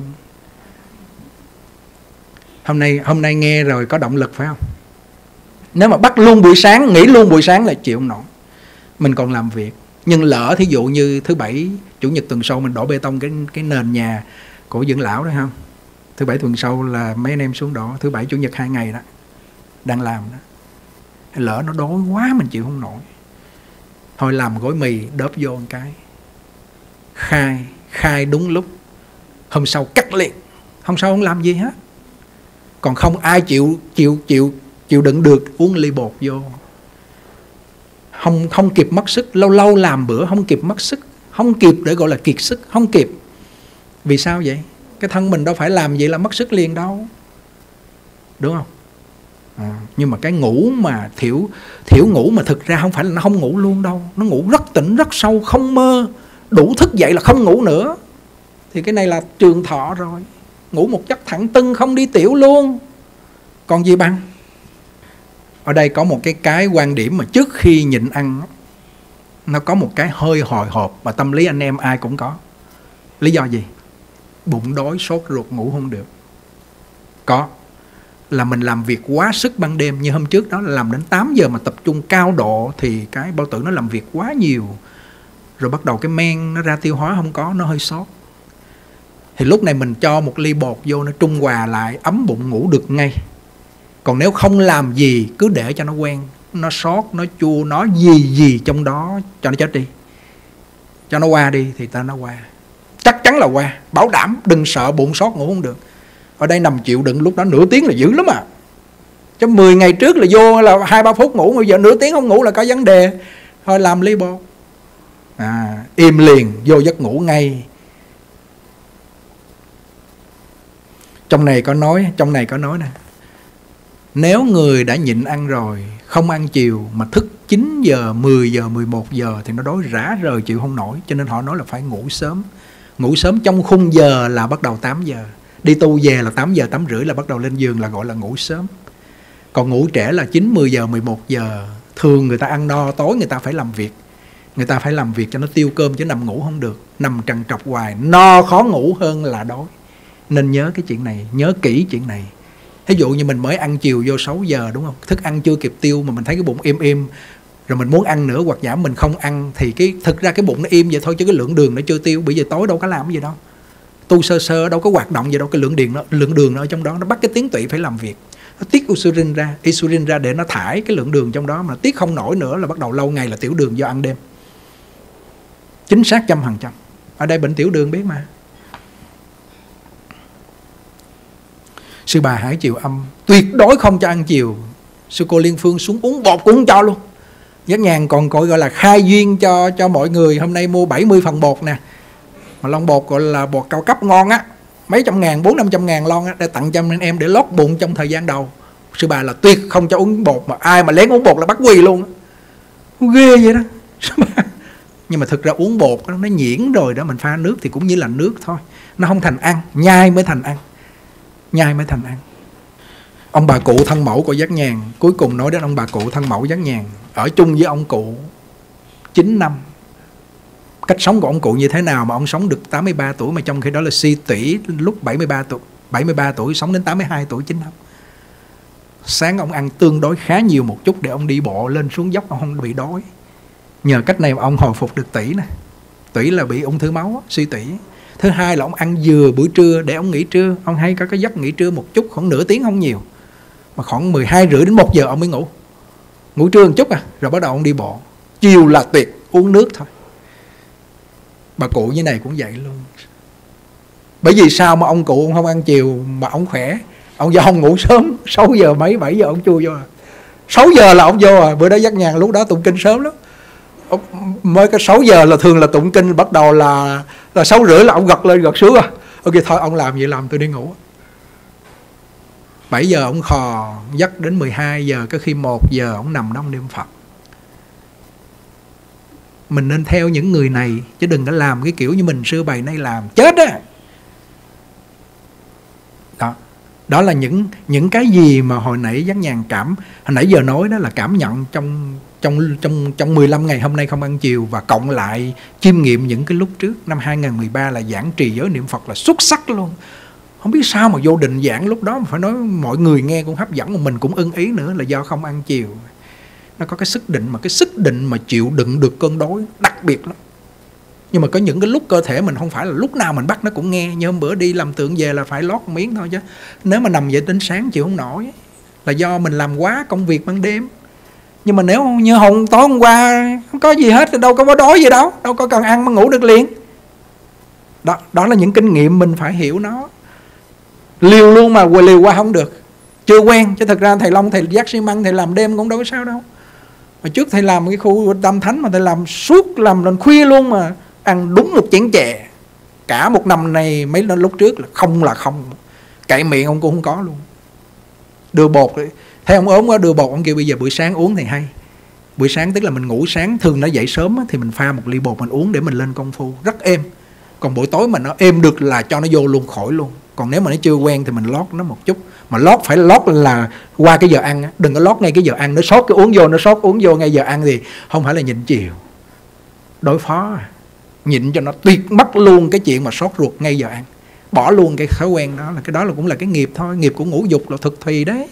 Hôm nay hôm nay nghe rồi có động lực phải không? Nếu mà bắt luôn buổi sáng, nghỉ luôn buổi sáng là chịu không nổi. Mình còn làm việc. Nhưng lỡ thí dụ như thứ bảy, chủ nhật tuần sau mình đổ bê tông cái cái nền nhà của dưỡng lão đó không? Thứ bảy tuần sau là mấy anh em xuống đổ. Thứ bảy chủ nhật hai ngày đó đang làm đó. Lỡ nó đói quá mình chịu không nổi, thôi làm gói mì đớp vô một cái, khai khai đúng lúc, hôm sau cắt liền, hôm sau không làm gì hết. Còn không ai chịu chịu chịu chịu đựng được uống ly bột vô. Không không kịp mất sức, lâu lâu làm bữa không kịp mất sức, không kịp để gọi là kiệt sức, không kịp. Vì sao vậy? Cái thân mình đâu phải làm vậy là mất sức liền đâu, đúng không? À, nhưng mà cái ngủ mà thiểu thiểu ngủ mà thực ra không phải là nó không ngủ luôn đâu, nó ngủ rất tỉnh rất sâu, không mơ, đủ thức dậy là không ngủ nữa, thì cái này là trường thọ rồi. Ngủ một giấc thẳng tưng không đi tiểu luôn, còn gì bằng. Ở đây có một cái cái quan điểm mà trước khi nhịn ăn, nó có một cái hơi hồi hộp mà tâm lý anh em ai cũng có. Lý do gì? Bụng đói, sốt ruột, ngủ không được. Có. là mình làm việc quá sức ban đêm. Như hôm trước đó là làm đến tám giờ mà tập trung cao độ thì cái bao tử nó làm việc quá nhiều, rồi bắt đầu cái men nó ra tiêu hóa không có, nó hơi sót. Thì lúc này mình cho một ly bột vô, nó trung hòa lại, ấm bụng ngủ được ngay. Còn nếu không làm gì, cứ để cho nó quen, nó sót, nó chua, nó gì gì trong đó, cho nó chết đi, cho nó qua đi, thì ta nó qua. Chắc chắn là qua, bảo đảm, đừng sợ bụng sót ngủ không được. Ở đây nằm chịu đựng lúc đó nửa tiếng là dữ lắm à. Chứ mười ngày trước là vô là hai ba phút ngủ, bây giờ nửa tiếng không ngủ là có vấn đề. Thôi làm ly bột, à, im liền, vô giấc ngủ ngay. Trong này có nói, trong này có nói nè, nếu người đã nhịn ăn rồi, không ăn chiều mà thức chín giờ, mười giờ, mười một giờ thì nó đói rã rời chịu không nổi. Cho nên họ nói là phải ngủ sớm. Ngủ sớm trong khung giờ là bắt đầu tám giờ. Đi tu về là tám giờ, tám rưỡi là bắt đầu lên giường, là gọi là ngủ sớm. Còn ngủ trễ là chín, mười giờ, mười một giờ. Thường người ta ăn no, tối người ta phải làm việc. Người ta phải làm việc cho nó tiêu cơm, chứ nằm ngủ không được. Nằm trằn trọc hoài, no khó ngủ hơn là đói. Nên nhớ cái chuyện này, nhớ kỹ chuyện này. Ví dụ như mình mới ăn chiều vô sáu giờ đúng không? Thức ăn chưa kịp tiêu mà mình thấy cái bụng im im, rồi mình muốn ăn nữa hoặc giảm mình không ăn, thì cái thực ra cái bụng nó im vậy thôi, chứ cái lượng đường nó chưa tiêu. Bởi vì tối đâu có làm cái gì đâu, tu sơ sơ đâu có hoạt động gì đâu. Cái lượng đường nó, lượng đường nó ở trong đó, nó bắt cái tuyến tụy phải làm việc, nó tiết insulin ra, insulin ra để nó thải cái lượng đường trong đó. Mà tiết không nổi nữa là bắt đầu lâu ngày là tiểu đường do ăn đêm. Chính xác trăm phần trăm. Ở đây bệnh tiểu đường biết mà. Sư bà Hải Chiều Âm tuyệt đối không cho ăn chiều. Sư cô Liên Phương xuống uống bột cũng không cho luôn. Giác Nhàn còn gọi gọi là khai duyên cho cho mọi người. Hôm nay mua bảy mươi phần bột nè, mà lon bột gọi là bột cao cấp ngon á, mấy trăm ngàn, bốn năm trăm ngàn lon á, để tặng cho anh em để lót bụng trong thời gian đầu. Sư bà là tuyệt không cho uống bột, mà ai mà lén uống bột là bắt quỳ luôn. Ghê vậy đó. Nhưng mà thực ra uống bột nó nhuyễn rồi đó, mình pha nước thì cũng như là nước thôi, nó không thành ăn, nhai mới thành ăn, nhai mới thành ăn. Ông bà cụ thân mẫu của Giác Nhàn, cuối cùng nói đến ông bà cụ thân mẫu Giác Nhàn, ở chung với ông cụ chín năm. Cách sống của ông cụ như thế nào mà ông sống được tám mươi ba tuổi, mà trong khi đó là si tỷ lúc bảy mươi ba tuổi, bảy mươi ba tuổi sống đến tám mươi hai tuổi, chín năm. Sáng ông ăn tương đối khá nhiều một chút để ông đi bộ lên xuống dốc ông không bị đói. Nhờ cách này mà ông hồi phục được tỷ nè. Tỷ là bị ung thư máu, suy tỷ. Thứ hai là ông ăn vừa buổi trưa để ông nghỉ trưa. Ông hay có cái giấc nghỉ trưa một chút, khoảng nửa tiếng không nhiều, mà khoảng mười hai rưỡi đến một giờ ông mới ngủ. Ngủ trưa một chút à, rồi bắt đầu ông đi bộ. Chiều là tuyệt, uống nước thôi. Bà cụ như này cũng vậy luôn. Bởi vì sao mà ông cụ ông không ăn chiều mà ông khỏe? Ông do ông ngủ sớm, sáu giờ mấy, bảy giờ ông chui vô à. sáu giờ là ông vô à. Bữa đó Giác Nhàn lúc đó tụng kinh sớm lắm. Mới có sáu giờ là thường là tụng kinh, bắt đầu là là sáu rưỡi là ông gật lên gật xuống à. Ok thôi ông làm vậy làm tôi đi ngủ. bảy giờ ông khò giấc đến mười hai giờ, có khi một giờ ông nằm đó ông niệm Phật. Mình nên theo những người này, chứ đừng có làm cái kiểu như mình xưa bày nay làm, chết á. Đó. Đó là những những cái gì mà hồi nãy Giác Nhàn cảm, hồi nãy giờ nói đó là cảm nhận trong trong trong trong mười lăm ngày hôm nay không ăn chiều, và cộng lại chiêm nghiệm những cái lúc trước năm hai không một ba là giảng trì giới niệm Phật là xuất sắc luôn. Không biết sao mà vô định giảng lúc đó mà phải nói mọi người nghe cũng hấp dẫn, mà mình cũng ưng ý nữa, là do không ăn chiều. Nó có cái sức định, mà cái sức định mà chịu đựng được cơn đói đặc biệt lắm. Nhưng mà có những cái lúc cơ thể mình không phải là lúc nào mình bắt nó cũng nghe. Như hôm bữa đi làm tượng về là phải lót một miếng thôi, chứ nếu mà nằm dậy đến sáng chịu không nổi là do mình làm quá công việc ban đêm. Nhưng mà nếu như hôm tối hôm qua không có gì hết thì đâu có đói gì đâu, đâu có cần ăn mà ngủ được liền. Đó, đó là những kinh nghiệm mình phải hiểu nó. Liều luôn mà liều qua không được, chưa quen. Chứ thật ra thầy Long, thầy Giác xi măng, thầy làm đêm cũng đâu có sao đâu. Hồi trước thầy làm cái khu Tam Thánh mà thầy làm suốt, làm đến khuya luôn mà ăn đúng một chén chè. Cả một năm này mấy lúc trước là không là không, cậy miệng ông cũng không có luôn. Đưa bột, thấy ông ốm quá đưa bột, ông kêu bây giờ buổi sáng uống thì hay. Buổi sáng tức là mình ngủ sáng, thường nó dậy sớm thì mình pha một ly bột mình uống để mình lên công phu, rất êm. Còn buổi tối mà nó êm được là cho nó vô luôn, khỏi luôn. Còn nếu mà nó chưa quen thì mình lót nó một chút. Mà lót phải lót là qua cái giờ ăn á, đừng có lót ngay cái giờ ăn, nó sót cái uống vô, nó sót uống vô ngay giờ ăn thì không phải là nhịn chiều. Đối phó nhịn cho nó tuyệt mất luôn cái chuyện mà sót ruột ngay giờ ăn. bỏ luôn cái thói quen đó, là cái đó là cũng là cái nghiệp thôi, nghiệp của ngũ dục là thực thùy đấy.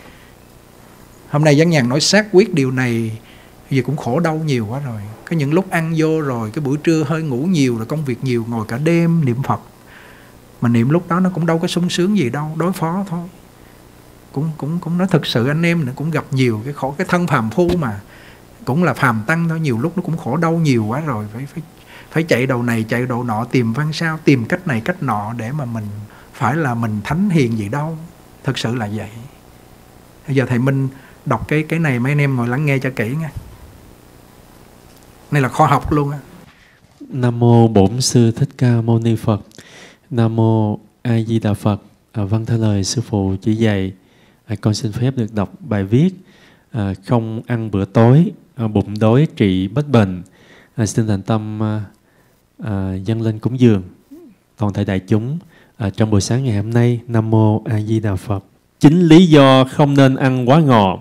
Hôm nay Văn Nhàn nói xác quyết điều này, vì cũng khổ đau nhiều quá rồi. Có những lúc ăn vô rồi, cái buổi trưa hơi ngủ nhiều, rồi công việc nhiều, ngồi cả đêm niệm Phật. Mà niệm lúc đó nó cũng đâu có sung sướng gì đâu, đối phó thôi. Cũng cũng cũng nói thực sự anh em nữa cũng gặp nhiều cái khổ, cái thân phàm phu mà cũng là phàm tăng thôi, nhiều lúc nó cũng khổ đau nhiều quá rồi, phải phải phải chạy đầu này chạy đầu nọ, tìm văn sao, tìm cách này cách nọ để mà mình phải là mình thánh hiền gì đâu. Thực sự là vậy. Bây giờ thầy Minh đọc cái cái này mấy anh em ngồi lắng nghe cho kỹ nha. Này là khoa học luôn á. Nam mô Bổn Sư Thích Ca Mâu Ni Phật. Nam mô A Di Đà Phật. À, vâng, theo lời sư phụ chỉ dạy, à, con xin phép được đọc bài viết à, không ăn bữa tối, à, bụng đói trị bất bệnh. À, xin thành tâm à, à, dâng lên cúng dường toàn thể đại chúng à, trong buổi sáng ngày hôm nay. Nam mô A Di Đà Phật. Chính lý do không nên ăn quá ngọt.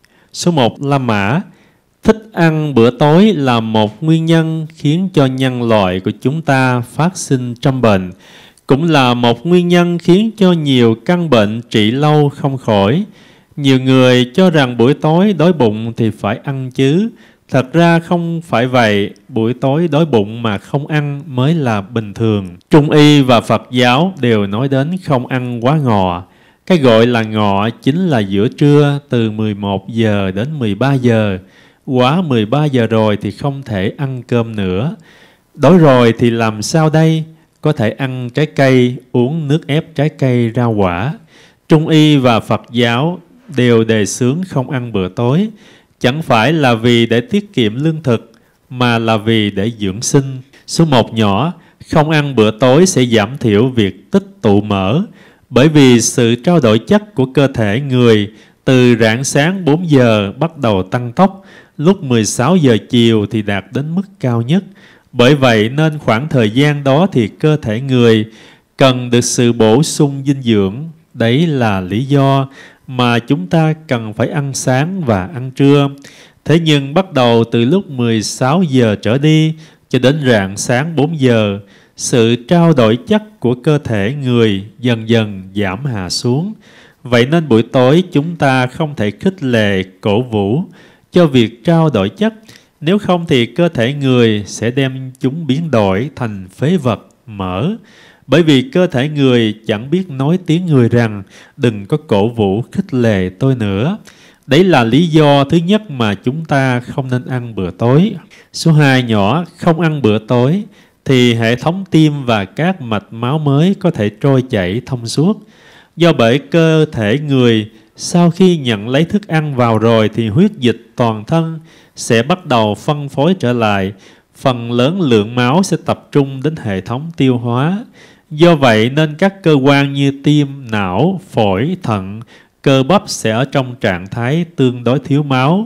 Số một, La Mã. Thích ăn bữa tối là một nguyên nhân khiến cho nhân loại của chúng ta phát sinh trăm bệnh, cũng là một nguyên nhân khiến cho nhiều căn bệnh trị lâu không khỏi. Nhiều người cho rằng buổi tối đói bụng thì phải ăn chứ. Thật ra không phải vậy, buổi tối đói bụng mà không ăn mới là bình thường. Trung y và Phật giáo đều nói đến không ăn quá ngọ. Cái gọi là ngọ chính là giữa trưa từ mười một giờ đến mười ba giờ. Quá mười ba giờ rồi thì không thể ăn cơm nữa. Đói rồi thì làm sao đây? Có thể ăn trái cây, uống nước ép trái cây, rau quả. Trung y và Phật giáo đều đề xướng không ăn bữa tối. Chẳng phải là vì để tiết kiệm lương thực, mà là vì để dưỡng sinh. Số một nhỏ, không ăn bữa tối sẽ giảm thiểu việc tích tụ mỡ. Bởi vì sự trao đổi chất của cơ thể người từ rạng sáng bốn giờ bắt đầu tăng tốc, lúc mười sáu giờ chiều thì đạt đến mức cao nhất. Bởi vậy nên khoảng thời gian đó thì cơ thể người cần được sự bổ sung dinh dưỡng. Đấy là lý do mà chúng ta cần phải ăn sáng và ăn trưa. Thế nhưng bắt đầu từ lúc mười sáu giờ trở đi cho đến rạng sáng bốn giờ, sự trao đổi chất của cơ thể người dần dần giảm hạ xuống. Vậy nên buổi tối chúng ta không thể khích lệ, cổ vũ cho việc trao đổi chất. Nếu không thì cơ thể người sẽ đem chúng biến đổi thành phế vật, mỡ. Bởi vì cơ thể người chẳng biết nói tiếng người rằng đừng có cổ vũ khích lệ tôi nữa. Đấy là lý do thứ nhất mà chúng ta không nên ăn bữa tối. Số hai nhỏ, không ăn bữa tối thì hệ thống tim và các mạch máu mới có thể trôi chảy thông suốt. Do bởi cơ thể người sau khi nhận lấy thức ăn vào rồi thì huyết dịch toàn thân sẽ bắt đầu phân phối trở lại. Phần lớn lượng máu sẽ tập trung đến hệ thống tiêu hóa. Do vậy nên các cơ quan như tim, não, phổi, thận, cơ bắp sẽ ở trong trạng thái tương đối thiếu máu.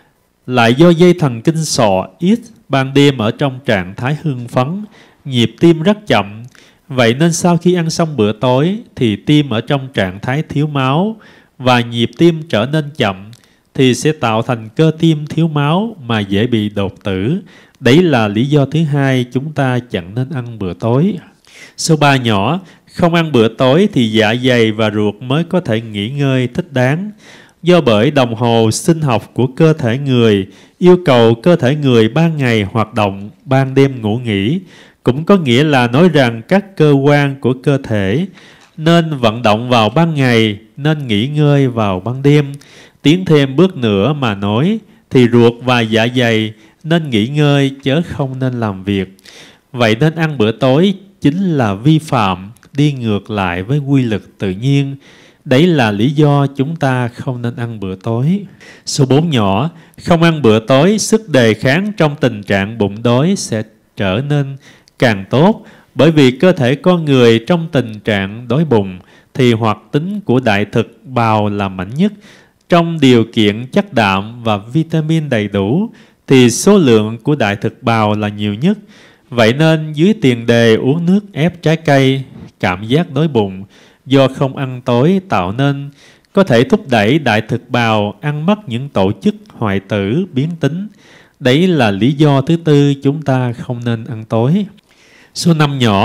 Lại do dây thần kinh sọ ít, ban đêm ở trong trạng thái hưng phấn, nhịp tim rất chậm. Vậy nên sau khi ăn xong bữa tối thì tim ở trong trạng thái thiếu máu và nhịp tim trở nên chậm thì sẽ tạo thành cơ tim thiếu máu mà dễ bị đột tử. Đấy là lý do thứ hai chúng ta chẳng nên ăn bữa tối. Số ba nhỏ, không ăn bữa tối thì dạ dày và ruột mới có thể nghỉ ngơi thích đáng. Do bởi đồng hồ sinh học của cơ thể người yêu cầu cơ thể người ban ngày hoạt động, ban đêm ngủ nghỉ. Cũng có nghĩa là nói rằng các cơ quan của cơ thể nên vận động vào ban ngày, nên nghỉ ngơi vào ban đêm. Tiến thêm bước nữa mà nói thì ruột và dạ dày nên nghỉ ngơi chớ không nên làm việc. Vậy nên ăn bữa tối chính là vi phạm, đi ngược lại với quy luật tự nhiên. Đấy là lý do chúng ta không nên ăn bữa tối. Số bốn nhỏ, không ăn bữa tối, sức đề kháng trong tình trạng bụng đói sẽ trở nên càng tốt. Bởi vì cơ thể con người trong tình trạng đói bụng thì hoạt tính của đại thực bào là mạnh nhất. Trong điều kiện chất đạm và vitamin đầy đủ thì số lượng của đại thực bào là nhiều nhất. Vậy nên dưới tiền đề uống nước ép trái cây, cảm giác đói bụng do không ăn tối tạo nên có thể thúc đẩy đại thực bào ăn mất những tổ chức hoại tử biến tính. Đấy là lý do thứ tư chúng ta không nên ăn tối. Số năm nhỏ,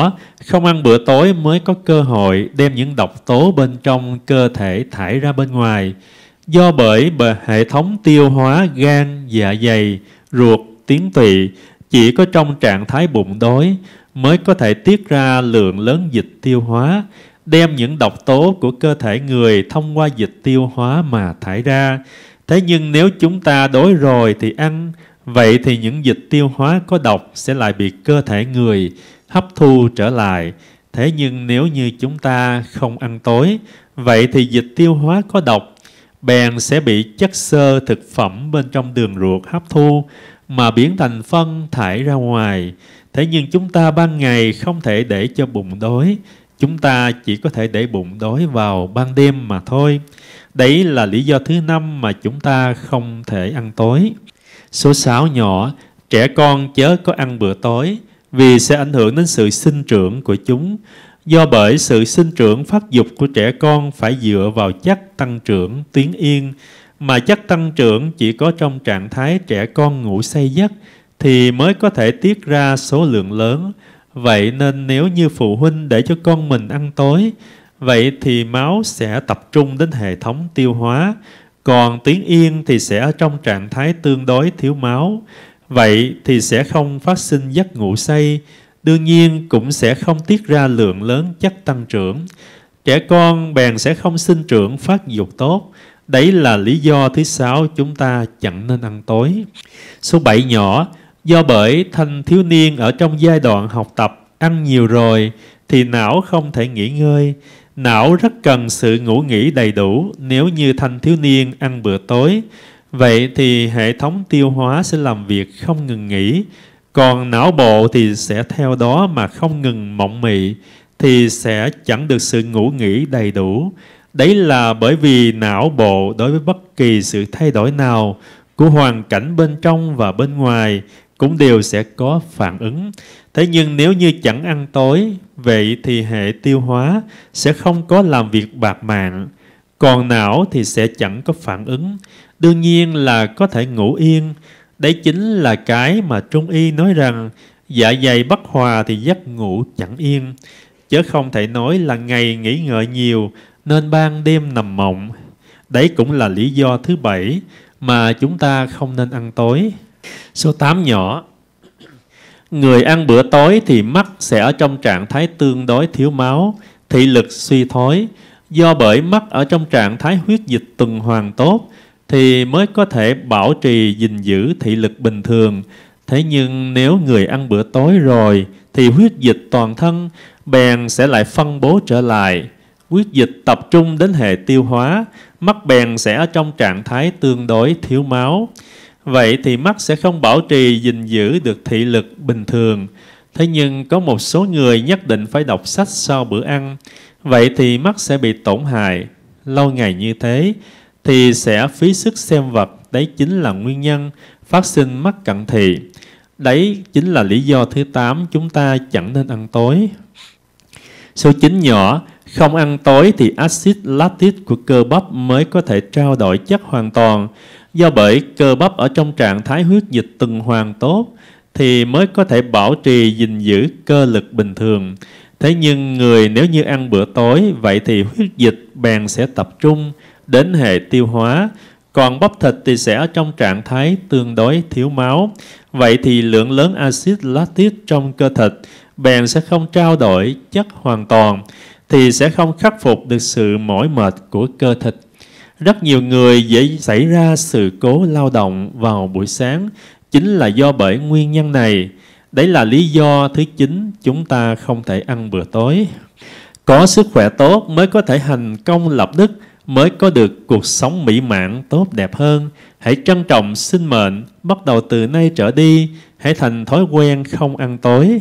Không ăn bữa tối mới có cơ hội đem những độc tố bên trong cơ thể thải ra bên ngoài. Do bởi bờ hệ thống tiêu hóa gan, dạ dày, ruột, tuyến tụy chỉ có trong trạng thái bụng đói mới có thể tiết ra lượng lớn dịch tiêu hóa, đem những độc tố của cơ thể người thông qua dịch tiêu hóa mà thải ra. Thế nhưng nếu chúng ta đói rồi thì ăn, vậy thì những dịch tiêu hóa có độc sẽ lại bị cơ thể người hấp thu trở lại. Thế nhưng nếu như chúng ta không ăn tối, vậy thì dịch tiêu hóa có độc bèn sẽ bị chất xơ thực phẩm bên trong đường ruột hấp thu mà biến thành phân thải ra ngoài. Thế nhưng chúng ta ban ngày không thể để cho bụng đói, chúng ta chỉ có thể để bụng đói vào ban đêm mà thôi. Đấy là lý do thứ năm mà chúng ta không thể ăn tối. Số sáu nhỏ, trẻ con chớ có ăn bữa tối vì sẽ ảnh hưởng đến sự sinh trưởng của chúng. Do bởi sự sinh trưởng phát dục của trẻ con phải dựa vào chất tăng trưởng tuyến yên, mà chất tăng trưởng chỉ có trong trạng thái trẻ con ngủ say giấc thì mới có thể tiết ra số lượng lớn. Vậy nên nếu như phụ huynh để cho con mình ăn tối, vậy thì máu sẽ tập trung đến hệ thống tiêu hóa, còn tuyến yên thì sẽ ở trong trạng thái tương đối thiếu máu. Vậy thì sẽ không phát sinh giấc ngủ say, đương nhiên cũng sẽ không tiết ra lượng lớn chất tăng trưởng. Trẻ con bèn sẽ không sinh trưởng phát dục tốt. Đấy là lý do thứ sáu chúng ta chẳng nên ăn tối. Số bảy nhỏ, do bởi thanh thiếu niên ở trong giai đoạn học tập ăn nhiều rồi thì não không thể nghỉ ngơi. Não rất cần sự ngủ nghỉ đầy đủ nếu như thanh thiếu niên ăn bữa tối. Vậy thì hệ thống tiêu hóa sẽ làm việc không ngừng nghỉ, còn não bộ thì sẽ theo đó mà không ngừng mộng mị, thì sẽ chẳng được sự ngủ nghỉ đầy đủ. Đấy là bởi vì não bộ đối với bất kỳ sự thay đổi nào của hoàn cảnh bên trong và bên ngoài cũng đều sẽ có phản ứng. Thế nhưng nếu như chẳng ăn tối, vậy thì hệ tiêu hóa sẽ không có làm việc bạt mạng, còn não thì sẽ chẳng có phản ứng. Đương nhiên là có thể ngủ yên. Đấy chính là cái mà Trung Y nói rằng dạ dày bất hòa thì giấc ngủ chẳng yên, chứ không thể nói là ngày nghỉ ngơi nhiều nên ban đêm nằm mộng. Đấy cũng là lý do thứ bảy mà chúng ta không nên ăn tối. Số tám nhỏ, người ăn bữa tối thì mắt sẽ ở trong trạng thái tương đối thiếu máu, thị lực suy thoái. Do bởi mắt ở trong trạng thái huyết dịch tuần hoàn tốt thì mới có thể bảo trì gìn giữ thị lực bình thường. Thế nhưng nếu người ăn bữa tối rồi thì huyết dịch toàn thân bèn sẽ lại phân bố trở lại. Huyết dịch tập trung đến hệ tiêu hóa, mắt bèn sẽ ở trong trạng thái tương đối thiếu máu. Vậy thì mắt sẽ không bảo trì gìn giữ được thị lực bình thường. Thế nhưng có một số người nhất định phải đọc sách sau bữa ăn, vậy thì mắt sẽ bị tổn hại. Lâu ngày như thế thì sẽ phí sức xem vật. Đấy chính là nguyên nhân phát sinh mắt cận thị. Đấy chính là lý do thứ tám chúng ta chẳng nên ăn tối. Số chín nhỏ, không ăn tối thì axit lactic của cơ bắp mới có thể trao đổi chất hoàn toàn. Do bởi cơ bắp ở trong trạng thái huyết dịch tuần hoàn tốt thì mới có thể bảo trì gìn giữ cơ lực bình thường. Thế nhưng người nếu như ăn bữa tối, vậy thì huyết dịch bèn sẽ tập trung đến hệ tiêu hóa, còn bắp thịt thì sẽ ở trong trạng thái tương đối thiếu máu. Vậy thì lượng lớn axit lactic trong cơ thịt bèn sẽ không trao đổi chất hoàn toàn, thì sẽ không khắc phục được sự mỏi mệt của cơ thịt. Rất nhiều người dễ xảy ra sự cố lao động vào buổi sáng chính là do bởi nguyên nhân này. Đấy là lý do thứ chín chúng ta không thể ăn bữa tối. Có sức khỏe tốt mới có thể hành công lập đức, mới có được cuộc sống mỹ mãn tốt đẹp hơn. Hãy trân trọng sinh mệnh, bắt đầu từ nay trở đi, hãy thành thói quen không ăn tối.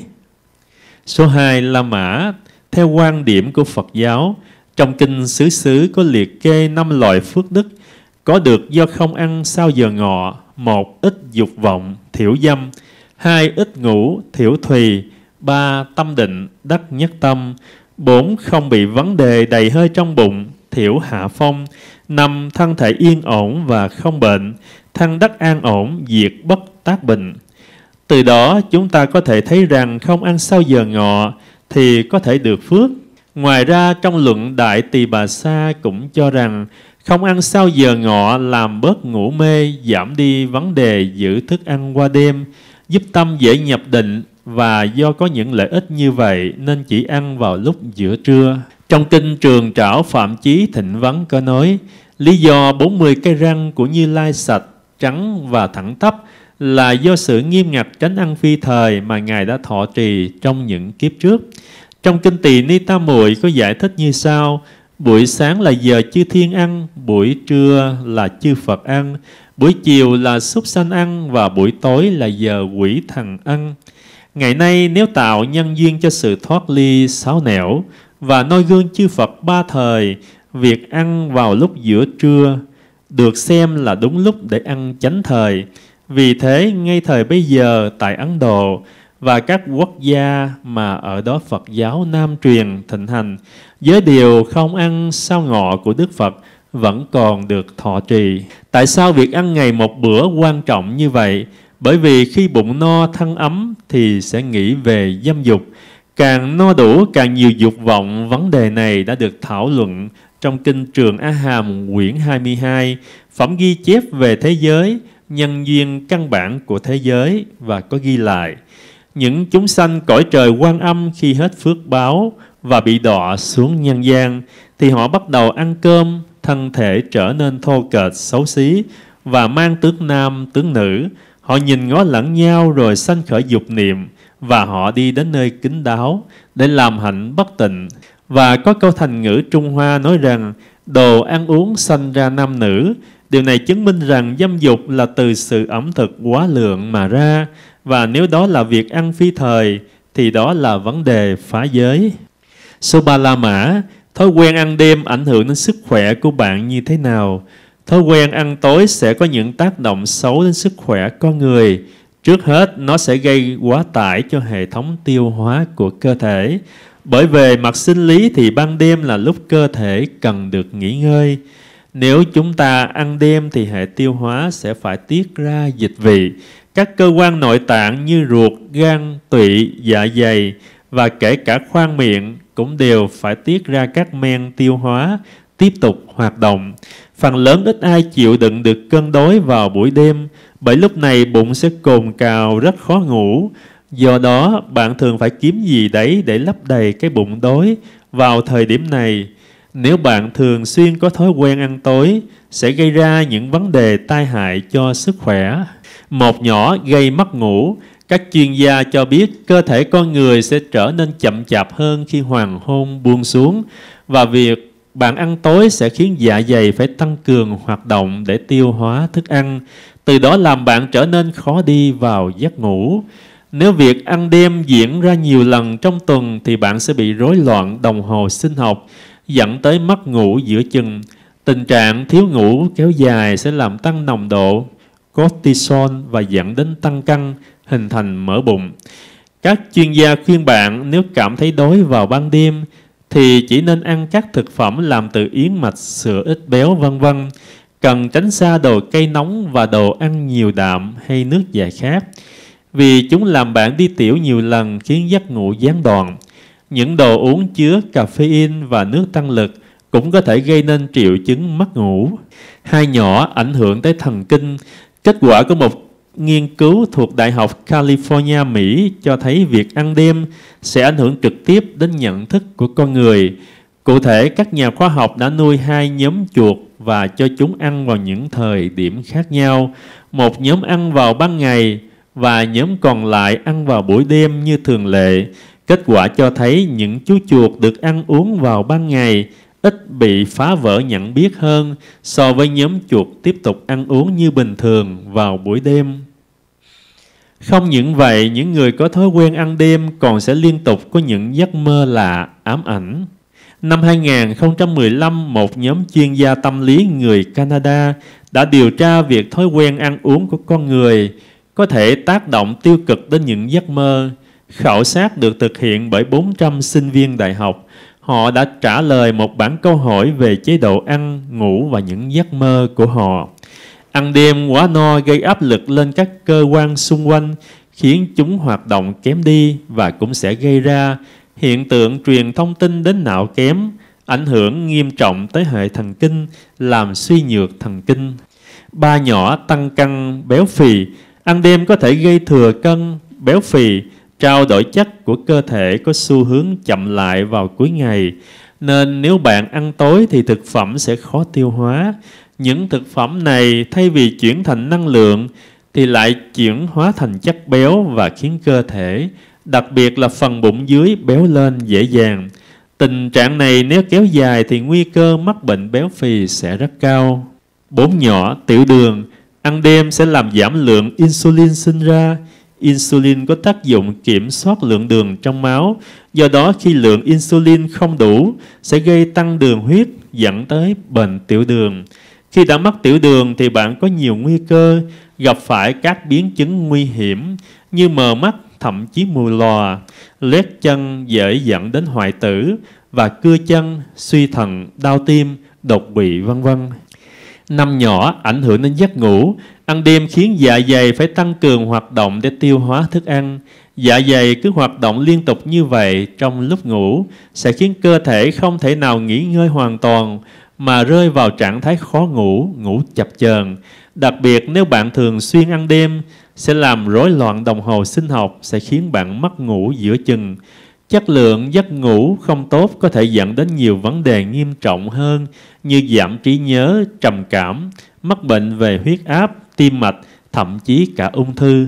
Số hai, La Mã. Theo quan điểm của Phật giáo, trong kinh Xứ Xứ có liệt kê năm loại phước đức có được do không ăn sau giờ ngọ. Một, ít dục vọng, thiểu dâm. Hai, ít ngủ, thiểu thùy. Ba, tâm định, đắc nhất tâm. Bốn, không bị vấn đề đầy hơi trong bụng, thiểu hạ phong. Năm, thân thể yên ổn và không bệnh, thân đắc an ổn, diệt bất tác bệnh. Từ đó chúng ta có thể thấy rằng không ăn sau giờ ngọ thì có thể được phước. Ngoài ra, trong luận Đại Tỳ Bà Sa cũng cho rằng không ăn sau giờ ngọ làm bớt ngủ mê, giảm đi vấn đề giữ thức ăn qua đêm, giúp tâm dễ nhập định, và do có những lợi ích như vậy nên chỉ ăn vào lúc giữa trưa. Trong kinh Trường Trảo Phạm Chí Thịnh Vấn có nói, lý do bốn mươi cái răng của Như Lai sạch, trắng và thẳng tắp là do sự nghiêm ngặt tránh ăn phi thời mà Ngài đã thọ trì trong những kiếp trước. Trong kinh Tỳ Ni Tam Muội có giải thích như sau: buổi sáng là giờ chư thiên ăn, buổi trưa là chư Phật ăn, buổi chiều là súc sanh ăn, và buổi tối là giờ quỷ thần ăn. Ngày nay nếu tạo nhân duyên cho sự thoát ly sáu nẻo và noi gương chư Phật ba thời, việc ăn vào lúc giữa trưa được xem là đúng lúc để ăn chánh thời. Vì thế, ngay thời bây giờ tại Ấn Độ và các quốc gia mà ở đó Phật giáo Nam truyền thịnh hành, giới điều không ăn sau ngọ của Đức Phật vẫn còn được thọ trì. Tại sao việc ăn ngày một bữa quan trọng như vậy? Bởi vì khi bụng no thân ấm thì sẽ nghĩ về dâm dục. Càng no đủ càng nhiều dục vọng. Vấn đề này đã được thảo luận trong kinh Trường A Hàm quyển hai mươi hai, phẩm ghi chép về thế giới, nhân duyên căn bản của thế giới, và có ghi lại: những chúng sanh cõi trời Quan Âm khi hết phước báo và bị đọa xuống nhân gian thì họ bắt đầu ăn cơm, thân thể trở nên thô kệch xấu xí và mang tướng nam tướng nữ. Họ nhìn ngó lẫn nhau rồi sanh khởi dục niệm, và họ đi đến nơi kín đáo để làm hạnh bất tịnh. Và có câu thành ngữ Trung Hoa nói rằng đồ ăn uống sanh ra nam nữ. Điều này chứng minh rằng dâm dục là từ sự ẩm thực quá lượng mà ra, và nếu đó là việc ăn phi thời thì đó là vấn đề phá giới. Số ba La Mã, thói quen ăn đêm ảnh hưởng đến sức khỏe của bạn như thế nào? Thói quen ăn tối sẽ có những tác động xấu đến sức khỏe con người. Trước hết, nó sẽ gây quá tải cho hệ thống tiêu hóa của cơ thể. Bởi về mặt sinh lý thì ban đêm là lúc cơ thể cần được nghỉ ngơi. Nếu chúng ta ăn đêm thì hệ tiêu hóa sẽ phải tiết ra dịch vị. Các cơ quan nội tạng như ruột, gan, tụy, dạ dày và kể cả khoang miệng cũng đều phải tiết ra các men tiêu hóa tiếp tục hoạt động. Phần lớn ít ai chịu đựng được cân đối vào buổi đêm, bởi lúc này bụng sẽ cồn cào rất khó ngủ. Do đó, bạn thường phải kiếm gì đấy để lấp đầy cái bụng đói vào thời điểm này. Nếu bạn thường xuyên có thói quen ăn tối, sẽ gây ra những vấn đề tai hại cho sức khỏe. Một nhỏ gây mất ngủ. Các chuyên gia cho biết cơ thể con người sẽ trở nên chậm chạp hơn khi hoàng hôn buông xuống, và việc bạn ăn tối sẽ khiến dạ dày phải tăng cường hoạt động để tiêu hóa thức ăn, từ đó làm bạn trở nên khó đi vào giấc ngủ. Nếu việc ăn đêm diễn ra nhiều lần trong tuần thì bạn sẽ bị rối loạn đồng hồ sinh học, dẫn tới mất ngủ giữa chừng. Tình trạng thiếu ngủ kéo dài sẽ làm tăng nồng độ cortisol và dẫn đến tăng cân, hình thành mỡ bụng. Các chuyên gia khuyên bạn nếu cảm thấy đói vào ban đêm thì chỉ nên ăn các thực phẩm làm từ yến mạch, sữa ít béo vân vân. Cần tránh xa đồ cay nóng và đồ ăn nhiều đạm hay nước giải khát, vì chúng làm bạn đi tiểu nhiều lần khiến giấc ngủ gián đoạn. Những đồ uống chứa caffeine và nước tăng lực cũng có thể gây nên triệu chứng mất ngủ. Hai nhỏ ảnh hưởng tới thần kinh. Kết quả của một nghiên cứu thuộc Đại học California, Mỹ cho thấy việc ăn đêm sẽ ảnh hưởng trực tiếp đến nhận thức của con người. Cụ thể, các nhà khoa học đã nuôi hai nhóm chuột và cho chúng ăn vào những thời điểm khác nhau. Một nhóm ăn vào ban ngày và nhóm còn lại ăn vào buổi đêm như thường lệ. Kết quả cho thấy những chú chuột được ăn uống vào ban ngày ít bị phá vỡ nhận biết hơn so với nhóm chuột tiếp tục ăn uống như bình thường vào buổi đêm. Không những vậy, những người có thói quen ăn đêm còn sẽ liên tục có những giấc mơ lạ, ám ảnh. Năm hai nghìn không trăm mười lăm, một nhóm chuyên gia tâm lý người Canada đã điều tra việc thói quen ăn uống của con người có thể tác động tiêu cực đến những giấc mơ. Khảo sát được thực hiện bởi bốn trăm sinh viên đại học. Họ đã trả lời một bản câu hỏi về chế độ ăn, ngủ và những giấc mơ của họ. Ăn đêm quá no gây áp lực lên các cơ quan xung quanh, khiến chúng hoạt động kém đi và cũng sẽ gây ra hiện tượng truyền thông tin đến não kém, ảnh hưởng nghiêm trọng tới hệ thần kinh, làm suy nhược thần kinh. Ba nhỏ tăng cân, béo phì. Ăn đêm có thể gây thừa cân, béo phì, trao đổi chất của cơ thể có xu hướng chậm lại vào cuối ngày. Nên nếu bạn ăn tối thì thực phẩm sẽ khó tiêu hóa. Những thực phẩm này thay vì chuyển thành năng lượng thì lại chuyển hóa thành chất béo và khiến cơ thể, đặc biệt là phần bụng dưới, béo lên dễ dàng. Tình trạng này nếu kéo dài thì nguy cơ mắc bệnh béo phì sẽ rất cao. Bốn nhỏ tiểu đường. Ăn đêm sẽ làm giảm lượng insulin sinh ra. Insulin có tác dụng kiểm soát lượng đường trong máu. Do đó khi lượng insulin không đủ sẽ gây tăng đường huyết, dẫn tới bệnh tiểu đường. Khi đã mắc tiểu đường thì bạn có nhiều nguy cơ gặp phải các biến chứng nguy hiểm như mờ mắt, thậm chí mù lòa, loét chân dễ dẫn đến hoại tử và cưa chân, suy thận, đau tim, đột quỵ vân vân. Năm nhỏ ảnh hưởng đến giấc ngủ. Ăn đêm khiến dạ dày phải tăng cường hoạt động để tiêu hóa thức ăn. Dạ dày cứ hoạt động liên tục như vậy trong lúc ngủ sẽ khiến cơ thể không thể nào nghỉ ngơi hoàn toàn mà rơi vào trạng thái khó ngủ, ngủ chập chờn. Đặc biệt nếu bạn thường xuyên ăn đêm sẽ làm rối loạn đồng hồ sinh học, sẽ khiến bạn mất ngủ giữa chừng. Chất lượng giấc ngủ không tốt có thể dẫn đến nhiều vấn đề nghiêm trọng hơn như giảm trí nhớ, trầm cảm, mắc bệnh về huyết áp, tim mạch, thậm chí cả ung thư.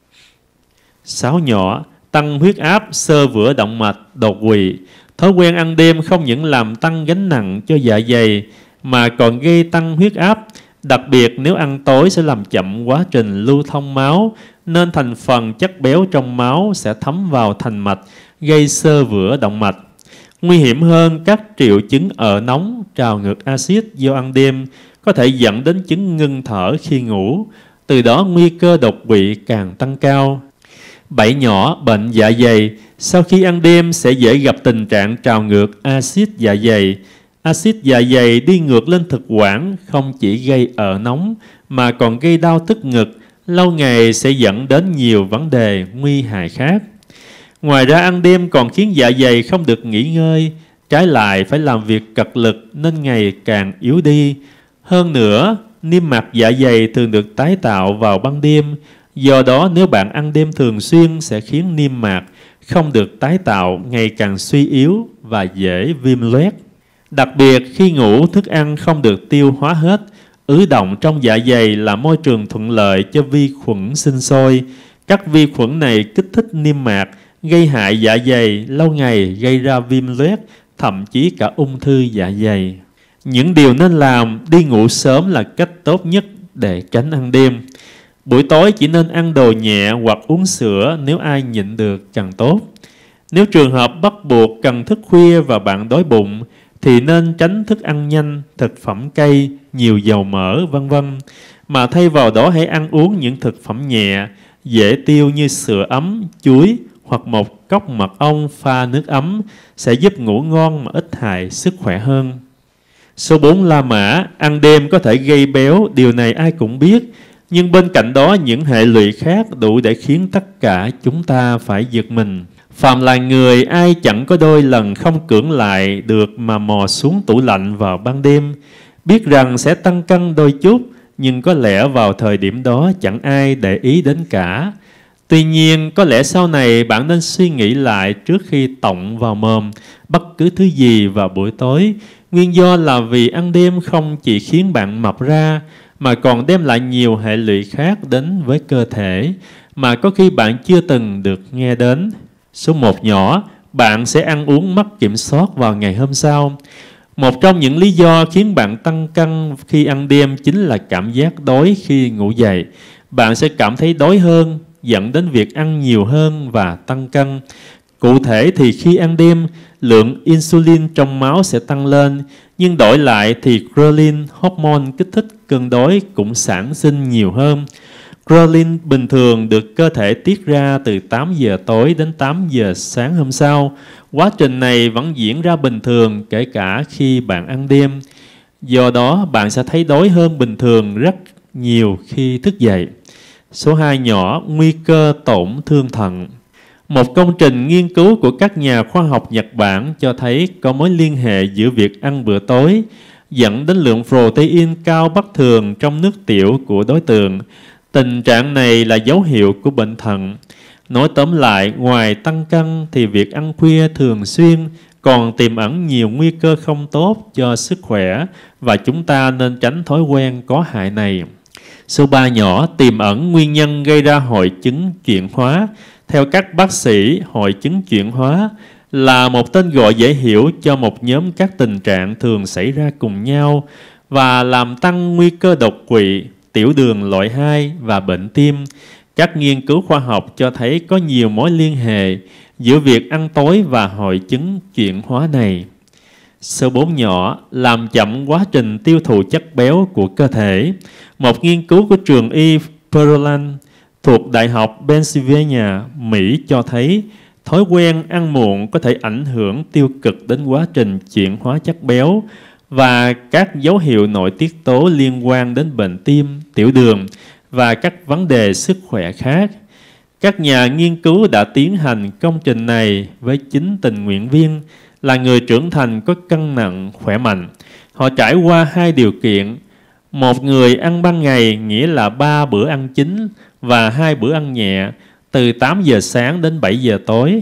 Sáu nhỏ tăng huyết áp, xơ vữa động mạch, đột quỵ. Thói quen ăn đêm không những làm tăng gánh nặng cho dạ dày mà còn gây tăng huyết áp. Đặc biệt nếu ăn tối sẽ làm chậm quá trình lưu thông máu, nên thành phần chất béo trong máu sẽ thấm vào thành mạch, gây xơ vữa động mạch. Nguy hiểm hơn, các triệu chứng ở nóng, trào ngược axit do ăn đêm có thể dẫn đến chứng ngưng thở khi ngủ. Từ đó nguy cơ đột quỵ càng tăng cao. Bảy nhỏ bệnh dạ dày. Sau khi ăn đêm sẽ dễ gặp tình trạng trào ngược axit dạ dày. Axit dạ dày đi ngược lên thực quản không chỉ gây ở nóng mà còn gây đau tức ngực. Lâu ngày sẽ dẫn đến nhiều vấn đề nguy hại khác. Ngoài ra ăn đêm còn khiến dạ dày không được nghỉ ngơi, trái lại phải làm việc cật lực nên ngày càng yếu đi. Hơn nữa, niêm mạc dạ dày thường được tái tạo vào ban đêm. Do đó nếu bạn ăn đêm thường xuyên sẽ khiến niêm mạc không được tái tạo, ngày càng suy yếu và dễ viêm loét. Đặc biệt khi ngủ, thức ăn không được tiêu hóa hết. Ứ động trong dạ dày là môi trường thuận lợi cho vi khuẩn sinh sôi. Các vi khuẩn này kích thích niêm mạc, gây hại dạ dày, lâu ngày gây ra viêm loét, thậm chí cả ung thư dạ dày. Những điều nên làm: đi ngủ sớm là cách tốt nhất để tránh ăn đêm. Buổi tối chỉ nên ăn đồ nhẹ hoặc uống sữa, nếu ai nhịn được càng tốt. Nếu trường hợp bắt buộc cần thức khuya và bạn đói bụng thì nên tránh thức ăn nhanh, thực phẩm cay, nhiều dầu mỡ vân vân, mà thay vào đó hãy ăn uống những thực phẩm nhẹ, dễ tiêu như sữa ấm, chuối hoặc một cốc mật ong pha nước ấm sẽ giúp ngủ ngon mà ít hại sức khỏe hơn. Số bốn, La Mã. Ăn đêm có thể gây béo, điều này ai cũng biết. Nhưng bên cạnh đó những hệ lụy khác đủ để khiến tất cả chúng ta phải giật mình. Phàm là người, ai chẳng có đôi lần không cưỡng lại được mà mò xuống tủ lạnh vào ban đêm. Biết rằng sẽ tăng cân đôi chút, nhưng có lẽ vào thời điểm đó chẳng ai để ý đến cả. Tuy nhiên, có lẽ sau này bạn nên suy nghĩ lại trước khi tọng vào mồm bất cứ thứ gì vào buổi tối. Nguyên do là vì ăn đêm không chỉ khiến bạn mập ra, mà còn đem lại nhiều hệ lụy khác đến với cơ thể mà có khi bạn chưa từng được nghe đến. Số một nhỏ, bạn sẽ ăn uống mất kiểm soát vào ngày hôm sau. Một trong những lý do khiến bạn tăng cân khi ăn đêm chính là cảm giác đói khi ngủ dậy. Bạn sẽ cảm thấy đói hơn, dẫn đến việc ăn nhiều hơn và tăng cân. Cụ thể thì khi ăn đêm, lượng insulin trong máu sẽ tăng lên, nhưng đổi lại thì ghrelin, hormone kích thích cơn đói cũng sản sinh nhiều hơn. Ghrelin bình thường được cơ thể tiết ra từ tám giờ tối đến tám giờ sáng hôm sau. Quá trình này vẫn diễn ra bình thường kể cả khi bạn ăn đêm. Do đó bạn sẽ thấy đói hơn bình thường rất nhiều khi thức dậy. Số hai nhỏ, nguy cơ tổn thương thận. Một công trình nghiên cứu của các nhà khoa học Nhật Bản cho thấy có mối liên hệ giữa việc ăn bữa tối dẫn đến lượng protein cao bất thường trong nước tiểu của đối tượng. Tình trạng này là dấu hiệu của bệnh thận. Nói tóm lại, ngoài tăng cân thì việc ăn khuya thường xuyên còn tiềm ẩn nhiều nguy cơ không tốt cho sức khỏe và chúng ta nên tránh thói quen có hại này. Số ba nhỏ, tiềm ẩn nguyên nhân gây ra hội chứng chuyển hóa. Theo các bác sĩ, hội chứng chuyển hóa là một tên gọi dễ hiểu cho một nhóm các tình trạng thường xảy ra cùng nhau và làm tăng nguy cơ đột quỵ, tiểu đường loại hai và bệnh tim. Các nghiên cứu khoa học cho thấy có nhiều mối liên hệ giữa việc ăn tối và hội chứng chuyển hóa này. Số bốn nhỏ, làm chậm quá trình tiêu thụ chất béo của cơ thể. Một nghiên cứu của trường y Pearland thuộc Đại học Pennsylvania, Mỹ cho thấy thói quen ăn muộn có thể ảnh hưởng tiêu cực đến quá trình chuyển hóa chất béo và các dấu hiệu nội tiết tố liên quan đến bệnh tim, tiểu đường và các vấn đề sức khỏe khác. Các nhà nghiên cứu đã tiến hành công trình này với chín tình nguyện viên là người trưởng thành có cân nặng khỏe mạnh. Họ trải qua hai điều kiện. Một người ăn ban ngày nghĩa là ba bữa ăn chính và hai bữa ăn nhẹ từ tám giờ sáng đến bảy giờ tối.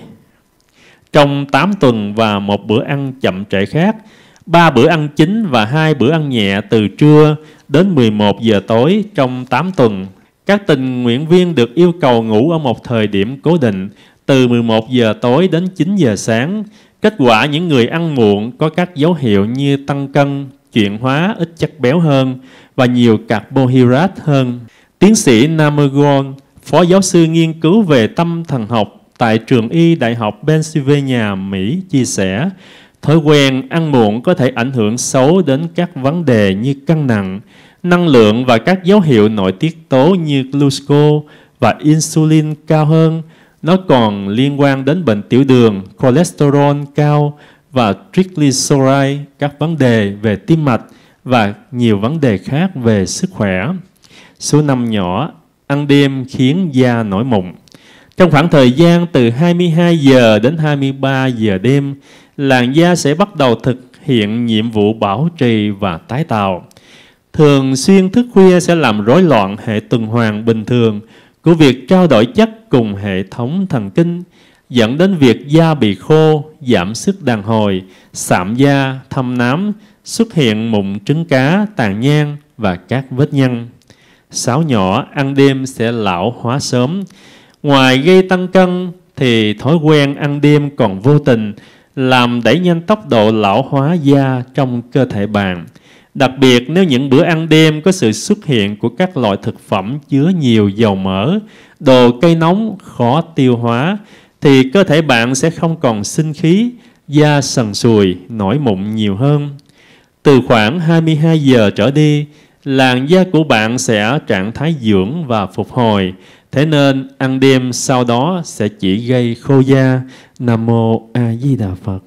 Trong tám tuần và một bữa ăn chậm trễ khác, ba bữa ăn chính và hai bữa ăn nhẹ từ trưa đến mười một giờ tối trong tám tuần. Các tình nguyện viên được yêu cầu ngủ ở một thời điểm cố định từ mười một giờ tối đến chín giờ sáng. Kết quả, những người ăn muộn có các dấu hiệu như tăng cân, chuyển hóa ít chất béo hơn và nhiều carbohydrate hơn. Tiến sĩ Namagon, phó giáo sư nghiên cứu về tâm thần học tại trường y Đại học Pennsylvania, Mỹ, chia sẻ, thói quen ăn muộn có thể ảnh hưởng xấu đến các vấn đề như cân nặng, năng lượng và các dấu hiệu nội tiết tố như glucose và insulin cao hơn. Nó còn liên quan đến bệnh tiểu đường, cholesterol cao và triglyceride, các vấn đề về tim mạch và nhiều vấn đề khác về sức khỏe. Số năm nhỏ, ăn đêm khiến da nổi mụn. Trong khoảng thời gian từ hai mươi hai giờ đến hai mươi ba giờ đêm, làn da sẽ bắt đầu thực hiện nhiệm vụ bảo trì và tái tạo. Thường xuyên thức khuya sẽ làm rối loạn hệ tuần hoàn bình thường của việc trao đổi chất cùng hệ thống thần kinh, dẫn đến việc da bị khô, giảm sức đàn hồi, sạm da, thâm nám, xuất hiện mụn trứng cá, tàn nhang và các vết nhăn. Sáu nhỏ, ăn đêm sẽ lão hóa sớm. Ngoài gây tăng cân thì thói quen ăn đêm còn vô tình làm đẩy nhanh tốc độ lão hóa da trong cơ thể bạn. Đặc biệt nếu những bữa ăn đêm có sự xuất hiện của các loại thực phẩm chứa nhiều dầu mỡ, đồ cây nóng khó tiêu hóa, thì cơ thể bạn sẽ không còn sinh khí, da sần sùi, nổi mụn nhiều hơn. Từ khoảng hai mươi hai giờ trở đi, làn da của bạn sẽ trạng thái dưỡng và phục hồi. Thế nên ăn đêm sau đó sẽ chỉ gây khô da. Nam Mô A Di Đà Phật.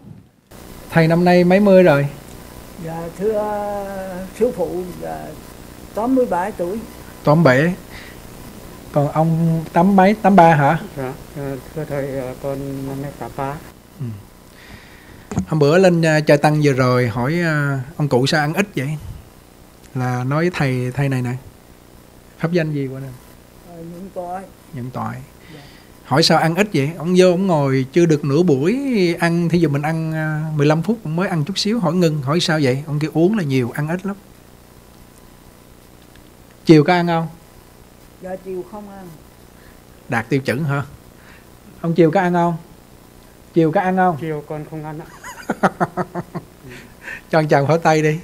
Thầy năm nay mấy mươi rồi? Dạ thưa sư phụ, dạ, tám mươi bảy tuổi. tám mươi bảy. Còn ông tám mấy, tám mươi ba hả? Dạ, thưa thầy, con năm nay tám mươi ba. Ừ. Hôm bữa lên uh, chơi tăng vừa rồi hỏi uh, ông cụ sao ăn ít vậy? Là nói với thầy thầy này nè. Pháp danh gì qua nè? Nhận tội. Nhận tội. Dạ. Hỏi sao ăn ít vậy? Ông vô ông ngồi chưa được nửa buổi ăn, thì giờ mình ăn uh, mười lăm phút mới ăn chút xíu, hỏi ngưng, hỏi sao vậy? Ông kêu uống là nhiều, ăn ít lắm. Chiều có ăn không? Dạ chiều không ăn. Đạt tiêu chuẩn hả? Ông chiều có ăn không? Chiều có ăn không? Chiều con không ăn ạ. Cho anh chàng pháo tay đi.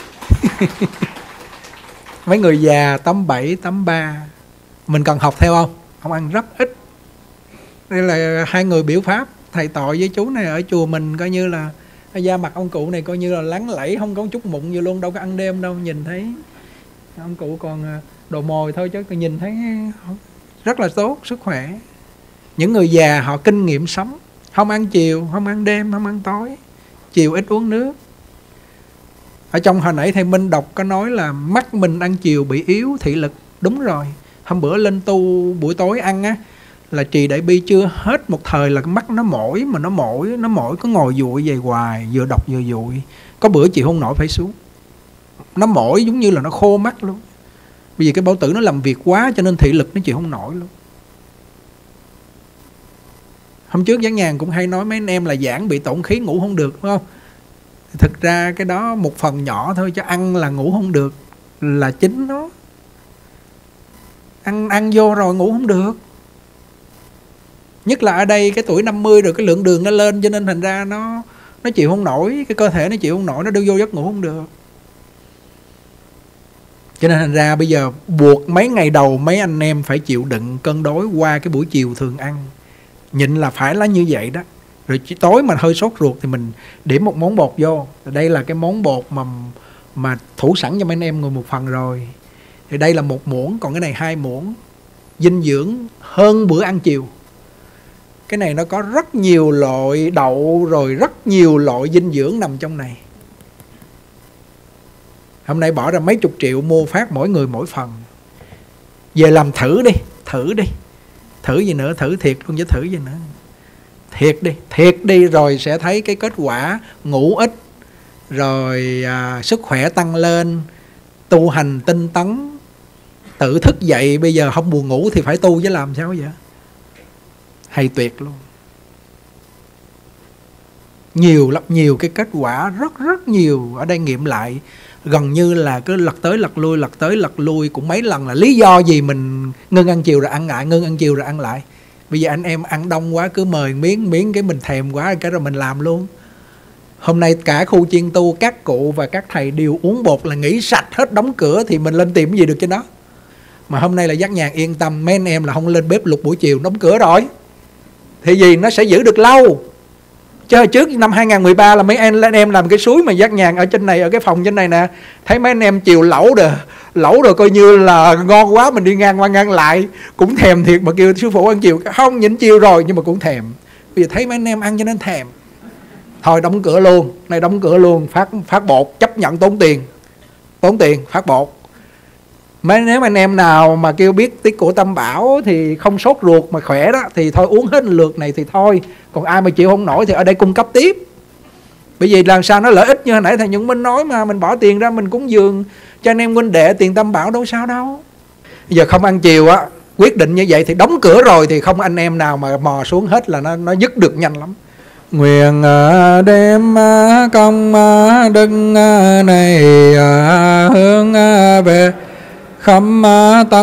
Mấy người già tám mươi bảy, tám mươi ba mình cần học theo không? Ông ăn rất ít. Đây là hai người biểu pháp. Thầy tội với chú này ở chùa mình coi như là da mặt ông cụ này coi như là lắng lẫy, không có chút mụn gì luôn, đâu có ăn đêm đâu. Nhìn thấy ông cụ còn đồ mồi thôi chứ nhìn thấy rất là tốt sức khỏe. Những người già họ kinh nghiệm sống, không ăn chiều, không ăn đêm, không ăn tối, chiều ít uống nước. Ở trong hồi nãy thầy Minh đọc có nói là mắt mình ăn chiều bị yếu thị lực. Đúng rồi. Hôm bữa lên tu buổi tối ăn á, là trì đại bi chưa hết một thời là cái mắt nó mỏi, mà nó mỏi, nó mỏi cứ ngồi dụi về hoài, vừa đọc vừa dụi. Có bữa chịu không nổi phải xuống. Nó mỏi giống như là nó khô mắt luôn. Bởi vì cái bao tử nó làm việc quá cho nên thị lực nó chịu không nổi luôn. Hôm trước Giác Nhàn cũng hay nói mấy anh em là giảng bị tổn khí ngủ không được, đúng không? Thực ra cái đó một phần nhỏ thôi, chứ ăn là ngủ không được là chính đó. Ăn ăn vô rồi ngủ không được. Nhất là ở đây cái tuổi năm mươi rồi, cái lượng đường nó lên cho nên thành ra nó nó chịu không nổi, cái cơ thể nó chịu không nổi, nó đưa vô giấc ngủ không được. Cho nên thành ra bây giờ buộc mấy ngày đầu mấy anh em phải chịu đựng cân đối qua cái buổi chiều thường ăn. Nhịn là phải là như vậy đó. Rồi tối mà hơi sốt ruột thì mình điểm một món bột vô. Đây là cái món bột mà mà thủ sẵn cho mấy anh em ngồi một phần rồi. Thì đây là một muỗng, còn cái này hai muỗng. Dinh dưỡng hơn bữa ăn chiều. Cái này nó có rất nhiều loại đậu, rồi rất nhiều loại dinh dưỡng nằm trong này. Hôm nay bỏ ra mấy chục triệu mua phát mỗi người mỗi phần. Về làm thử đi, thử đi. Thử gì nữa, thử thiệt luôn chứ thử gì nữa. Thiệt đi, thiệt đi rồi sẽ thấy cái kết quả ngủ ít, rồi à, sức khỏe tăng lên, tu hành tinh tấn, tự thức dậy bây giờ không buồn ngủ thì phải tu chứ làm sao vậy. Hay tuyệt luôn. Nhiều lắm, nhiều cái kết quả rất rất nhiều. Ở đây nghiệm lại gần như là cứ lật tới lật lui, lật tới lật lui cũng mấy lần là lý do gì mình ngưng ăn chiều rồi ăn lại, ngưng ăn chiều rồi ăn lại. Bây giờ anh em ăn đông quá cứ mời miếng miếng cái mình thèm quá cái rồi mình làm luôn. Hôm nay cả khu chiên tu, các cụ và các thầy đều uống bột là nghỉ sạch hết, đóng cửa thì mình lên tìm cái gì được cho nó. Mà hôm nay là Giác Nhàn yên tâm, mấy anh em là không lên bếp lục buổi chiều, đóng cửa rồi. Thì gì nó sẽ giữ được lâu. Chứ hồi trước năm hai không một ba là mấy anh em làm cái suối mà Giác Nhàn ở trên này, ở cái phòng trên này nè, thấy mấy anh em chiều lẩu rồi, lẩu rồi coi như là ngon quá, mình đi ngang qua ngang lại cũng thèm thiệt, mà kêu sư phụ ăn chiều không, nhịn chiều rồi nhưng mà cũng thèm. Bây giờ thấy mấy anh em ăn cho nên thèm. Thôi đóng cửa luôn, này đóng cửa luôn, phát phát bột, chấp nhận tốn tiền. Tốn tiền phát bột. Mấy nếu anh em nào mà kêu biết tiết của Tam Bảo thì không sốt ruột mà khỏe đó thì thôi uống hết lượt này thì thôi. Còn ai mà chịu không nổi thì ở đây cung cấp tiếp. Bởi vì làm sao nó lợi ích như hồi nãy thầy Nhuận Minh nói mà, mình bỏ tiền ra mình cúng dường cho anh em huynh đệ, tiền Tam Bảo đâu sao đâu. Bây giờ không ăn chiều á, quyết định như vậy thì đóng cửa rồi thì không anh em nào mà mò xuống hết là nó nó dứt được nhanh lắm. Nguyện đem công đức này hướng về khâm tất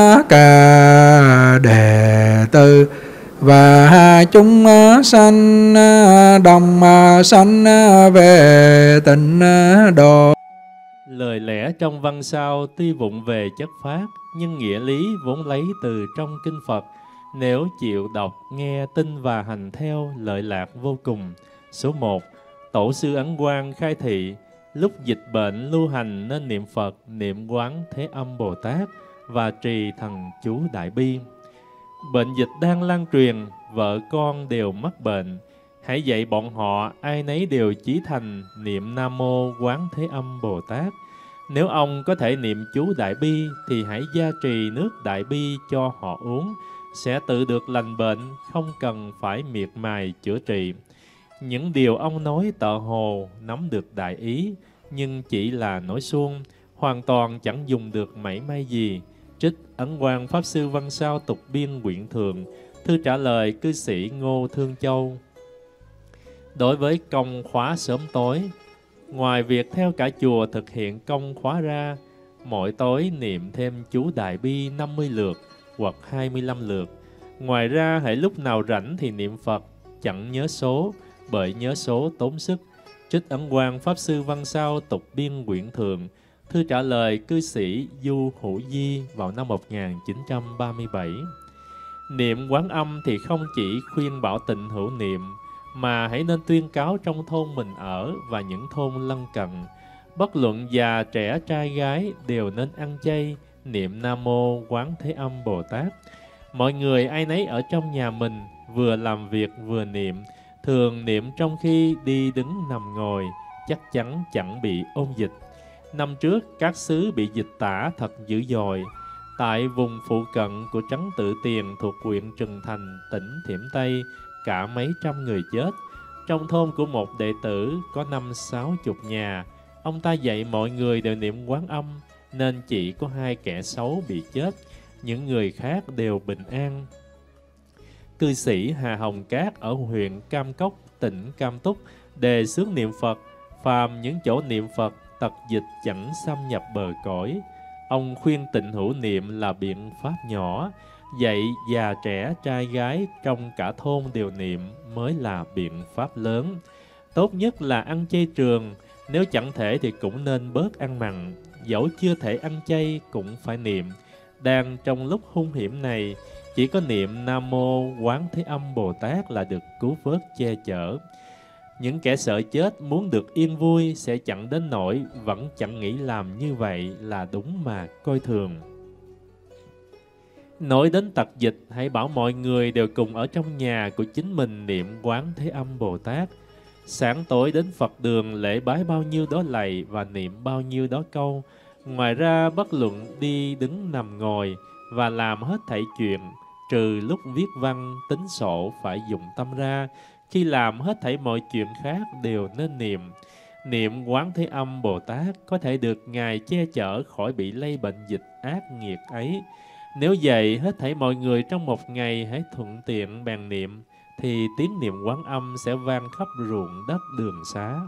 cả đệ tử và chúng sanh đồng sanh về tịnh độ. Lời lẽ trong văn sao tuy vụng về chất phát, nhưng nghĩa lý vốn lấy từ trong kinh Phật. Nếu chịu đọc, nghe, tin và hành theo, lợi lạc vô cùng. Số một, Tổ sư Ấn Quang khai thị, lúc dịch bệnh lưu hành nên niệm Phật, niệm Quán Thế Âm Bồ Tát và trì thần chú Đại Bi. Bệnh dịch đang lan truyền, vợ con đều mắc bệnh. Hãy dạy bọn họ ai nấy đều chí thành niệm Nam Mô Quán Thế Âm Bồ Tát. Nếu ông có thể niệm chú Đại Bi thì hãy gia trì nước Đại Bi cho họ uống, sẽ tự được lành bệnh, không cần phải miệt mài chữa trị. Những điều ông nói tợ hồ nắm được đại ý, nhưng chỉ là nói suông, hoàn toàn chẳng dùng được mảy may gì. Trích Ấn Quang Pháp Sư Văn Sao Tục Biên Quyển Thượng, thư trả lời cư sĩ Ngô Thương Châu. Đối với công khóa sớm tối, ngoài việc theo cả chùa thực hiện công khóa ra, mỗi tối niệm thêm chú Đại Bi năm mươi lượt hoặc hai mươi lăm lượt. Ngoài ra, hãy lúc nào rảnh thì niệm Phật, chẳng nhớ số, bởi nhớ số tốn sức. Trích Ấn Quang Pháp Sư Văn Sao Tục Biên Quyển Thượng, thư trả lời cư sĩ Du Hữu Di vào năm một nghìn chín trăm ba mươi bảy. Niệm Quán Âm thì không chỉ khuyên bảo tịnh hữu niệm, mà hãy nên tuyên cáo trong thôn mình ở và những thôn lân cận. Bất luận già trẻ trai gái đều nên ăn chay, niệm Nam Mô Quán Thế Âm Bồ Tát. Mọi người ai nấy ở trong nhà mình, vừa làm việc vừa niệm, thường niệm trong khi đi đứng nằm ngồi, chắc chắn chẳng bị ôn dịch. Năm trước, các xứ bị dịch tả thật dữ dội. tại vùng phụ cận của Trấn Tự Tiền thuộc huyện Trừng Thành, tỉnh Thiểm Tây, cả mấy trăm người chết. Trong thôn của một đệ tử có năm sáu chục nhà. Ông ta dạy mọi người đều niệm Quán Âm, nên chỉ có hai kẻ xấu bị chết, những người khác đều bình an. Cư sĩ Hà Hồng Cát ở huyện Cam Cốc, tỉnh Cam Túc đề xướng niệm Phật, phàm những chỗ niệm Phật, tật dịch chẳng xâm nhập bờ cõi. Ông khuyên tịnh hữu niệm là biện pháp nhỏ, dạy già trẻ trai gái trong cả thôn đều niệm mới là biện pháp lớn. Tốt nhất là ăn chay trường, nếu chẳng thể thì cũng nên bớt ăn mặn, dẫu chưa thể ăn chay cũng phải niệm. Đang trong lúc hung hiểm này, chỉ có niệm Nam Mô Quán Thế Âm Bồ Tát là được cứu vớt che chở. Những kẻ sợ chết muốn được yên vui sẽ chẳng đến nỗi vẫn chẳng nghĩ làm như vậy là đúng mà coi thường. Nói đến tật dịch, hãy bảo mọi người đều cùng ở trong nhà của chính mình niệm Quán Thế Âm Bồ Tát. Sáng tối đến Phật đường lễ bái bao nhiêu đó lạy và niệm bao nhiêu đó câu. Ngoài ra bất luận đi đứng nằm ngồi và làm hết thảy chuyện, trừ lúc viết văn, tính sổ phải dùng tâm ra. Khi làm hết thảy mọi chuyện khác đều nên niệm. Niệm Quán Thế Âm Bồ Tát có thể được Ngài che chở khỏi bị lây bệnh dịch ác nghiệt ấy. Nếu vậy, hết thảy mọi người trong một ngày hãy thuận tiện bèn niệm, thì tiếng niệm Quán Âm sẽ vang khắp ruộng đất đường xá.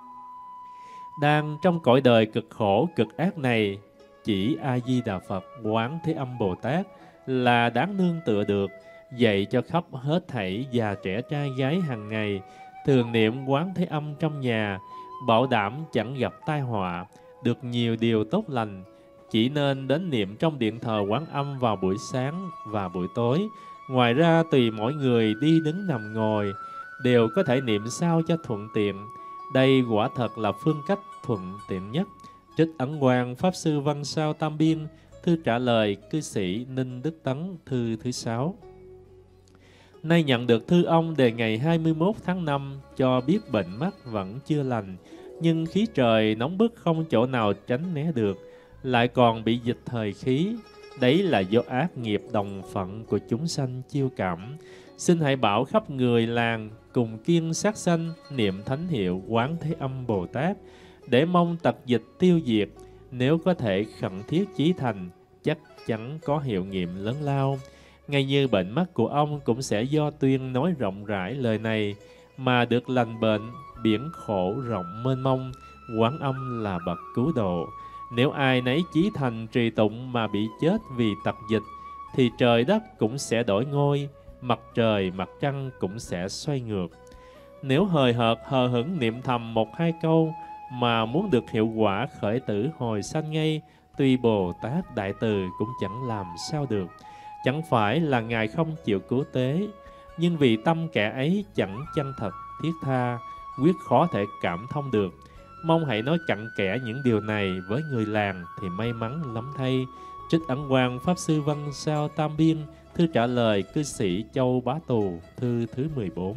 Đang trong cõi đời cực khổ, cực ác này, chỉ A-di-đà Phật, Quán Thế Âm Bồ Tát là đáng nương tựa được, dạy cho khắp hết thảy già trẻ trai gái hàng ngày, thường niệm Quán Thế Âm trong nhà, bảo đảm chẳng gặp tai họa, được nhiều điều tốt lành. Chỉ nên đến niệm trong điện thờ Quán Âm vào buổi sáng và buổi tối. Ngoài ra tùy mỗi người đi đứng nằm ngồi đều có thể niệm sao cho thuận tiện. Đây quả thật là phương cách thuận tiện nhất. Trích Ấn Quang Pháp Sư Văn Sao Tam Biên, thư trả lời cư sĩ Ninh Đức Tấn, thư thứ sáu. Nay nhận được thư ông đề ngày hai mươi mốt tháng năm cho biết bệnh mắt vẫn chưa lành, nhưng khí trời nóng bức không chỗ nào tránh né được, lại còn bị dịch thời khí. Đấy là do ác nghiệp đồng phận của chúng sanh chiêu cảm. Xin hãy bảo khắp người làng cùng kiêng sát sanh niệm thánh hiệu Quán Thế Âm Bồ Tát, để mong tật dịch tiêu diệt. Nếu có thể khẩn thiết chí thành, chắc chắn có hiệu nghiệm lớn lao. Ngay như bệnh mắt của ông cũng sẽ do tuyên nói rộng rãi lời này mà được lành bệnh. Biển khổ rộng mênh mông, Quán Âm là bậc cứu độ. Nếu ai nấy chí thành trì tụng mà bị chết vì tật dịch, thì trời đất cũng sẽ đổi ngôi, mặt trời mặt trăng cũng sẽ xoay ngược. Nếu hời hợt hờ hững niệm thầm một hai câu mà muốn được hiệu quả khởi tử hồi sanh ngay, tuy Bồ Tát Đại Từ cũng chẳng làm sao được. Chẳng phải là Ngài không chịu cứu tế, nhưng vì tâm kẻ ấy chẳng chân thật, thiết tha, quyết khó thể cảm thông được. Mong hãy nói cặn kẽ những điều này với người làng thì may mắn lắm thay. Trích Ấn Quang Pháp Sư Văn Sao Tam Biên, thư trả lời cư sĩ Châu Bá Tù, thư thứ mười bốn.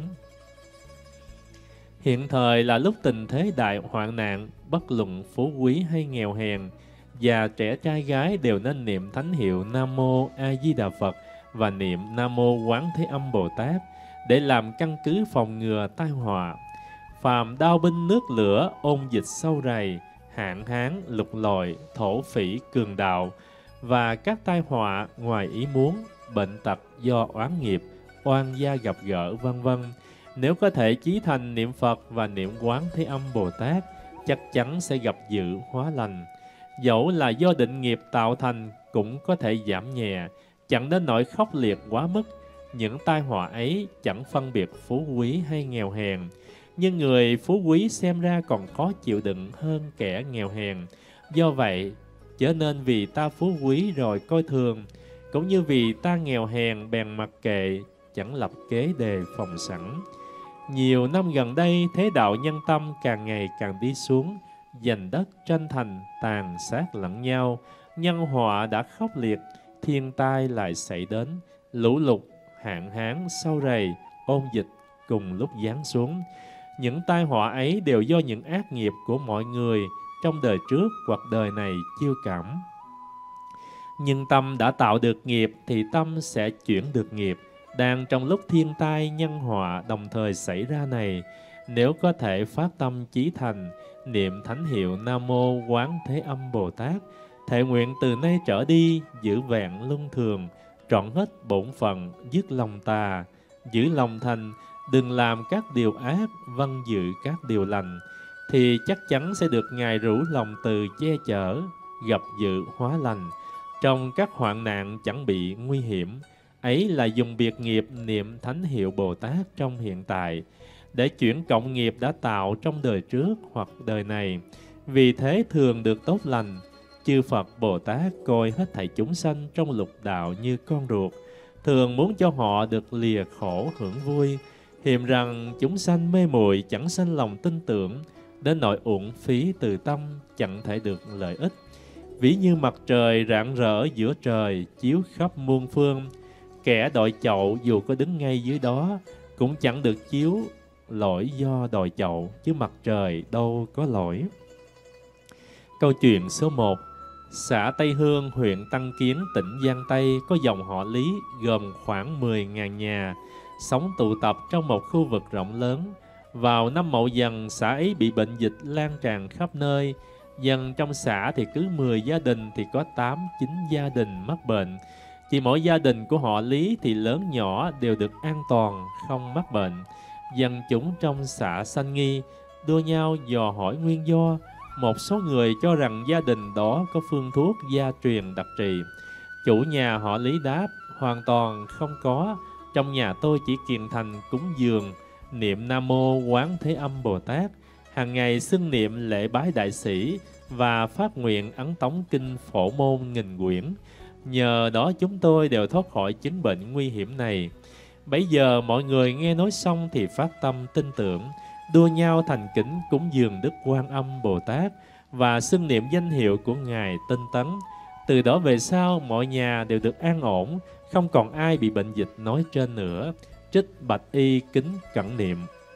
Hiện thời là lúc tình thế đại hoạn nạn, bất luận phú quý hay nghèo hèn, già trẻ trai gái đều nên niệm thánh hiệu Nam Mô A Di Đà Phật và niệm Nam Mô Quán Thế Âm Bồ Tát để làm căn cứ phòng ngừa tai họa. Phàm đao binh nước lửa, ôn dịch sâu rầy, hạn hán, lục lọi, thổ phỉ, cường đạo và các tai họa ngoài ý muốn, bệnh tật do oán nghiệp, oan gia gặp gỡ, vân vân. Nếu có thể chí thành niệm Phật và niệm Quán Thế Âm Bồ Tát, chắc chắn sẽ gặp dự hóa lành. Dẫu là do định nghiệp tạo thành cũng có thể giảm nhẹ, chẳng đến nỗi khốc liệt quá mức. Những tai họa ấy chẳng phân biệt phú quý hay nghèo hèn, nhưng người phú quý xem ra còn khó chịu đựng hơn kẻ nghèo hèn. Do vậy, chớ nên vì ta phú quý rồi coi thường, cũng như vì ta nghèo hèn bèn mặc kệ, chẳng lập kế đề phòng sẵn. Nhiều năm gần đây, thế đạo nhân tâm càng ngày càng đi xuống, giành đất tranh thành, tàn sát lẫn nhau, nhân họa đã khốc liệt, thiên tai lại xảy đến, lũ lụt, hạn hán, sâu rầy, ôn dịch cùng lúc giáng xuống. Những tai họa ấy đều do những ác nghiệp của mọi người trong đời trước hoặc đời này chiêu cảm. Nhưng tâm đã tạo được nghiệp thì tâm sẽ chuyển được nghiệp. Đang trong lúc thiên tai nhân họa đồng thời xảy ra này, nếu có thể phát tâm chí thành, niệm thánh hiệu Nam Mô Quán Thế Âm Bồ Tát, thệ nguyện từ nay trở đi giữ vẹn luân thường, trọn hết bổn phận, dứt lòng tà, giữ lòng thành, đừng làm các điều ác, vâng giữ các điều lành, thì chắc chắn sẽ được Ngài rủ lòng từ che chở, gặp dự hóa lành, trong các hoạn nạn chẳng bị nguy hiểm. Ấy là dùng biệt nghiệp niệm thánh hiệu Bồ Tát trong hiện tại, để chuyển cộng nghiệp đã tạo trong đời trước hoặc đời này. Vì thế thường được tốt lành. Chư Phật Bồ Tát coi hết thảy chúng sanh trong lục đạo như con ruột, thường muốn cho họ được lìa khổ hưởng vui. Hiềm rằng chúng sanh mê muội chẳng sanh lòng tin tưởng, đến nỗi uổng phí từ tâm chẳng thể được lợi ích. Ví như mặt trời rạng rỡ giữa trời, chiếu khắp muôn phương, kẻ đội chậu dù có đứng ngay dưới đó cũng chẳng được chiếu lỗi do đòi chậu, chứ mặt trời đâu có lỗi. Câu chuyện số một. Xã Tây Hương, huyện Tăng Kiến, tỉnh Giang Tây có dòng họ Lý gồm khoảng mười nghìn nhà, sống tụ tập trong một khu vực rộng lớn. Vào năm Mậu Dần, xã ấy bị bệnh dịch lan tràn khắp nơi. Dần trong xã thì cứ mười gia đình thì có tám, chín gia đình mắc bệnh. Chỉ mỗi gia đình của họ Lý thì lớn nhỏ đều được an toàn, không mắc bệnh. Dân chúng trong xã sanh nghi, đua nhau dò hỏi nguyên do. Một số người cho rằng gia đình đó có phương thuốc gia truyền đặc trị. Chủ nhà họ Lý đáp, hoàn toàn không có. Trong nhà tôi chỉ kiền thành cúng dường, niệm Nam Mô Quán Thế Âm Bồ Tát, hàng ngày xưng niệm lễ bái đại sĩ và phát nguyện ấn tống kinh Phổ Môn nghìn quyển. Nhờ đó chúng tôi đều thoát khỏi chứng bệnh nguy hiểm này. Bấy giờ mọi người nghe nói xong thì phát tâm tin tưởng, đua nhau thành kính cúng dường Đức Quan Âm Bồ Tát và xưng niệm danh hiệu của Ngài Tinh Tấn. Từ đó về sau, mọi nhà đều được an ổn, không còn ai bị bệnh dịch nói trên nữa. Trích Bạch Y kính cẩn niệm.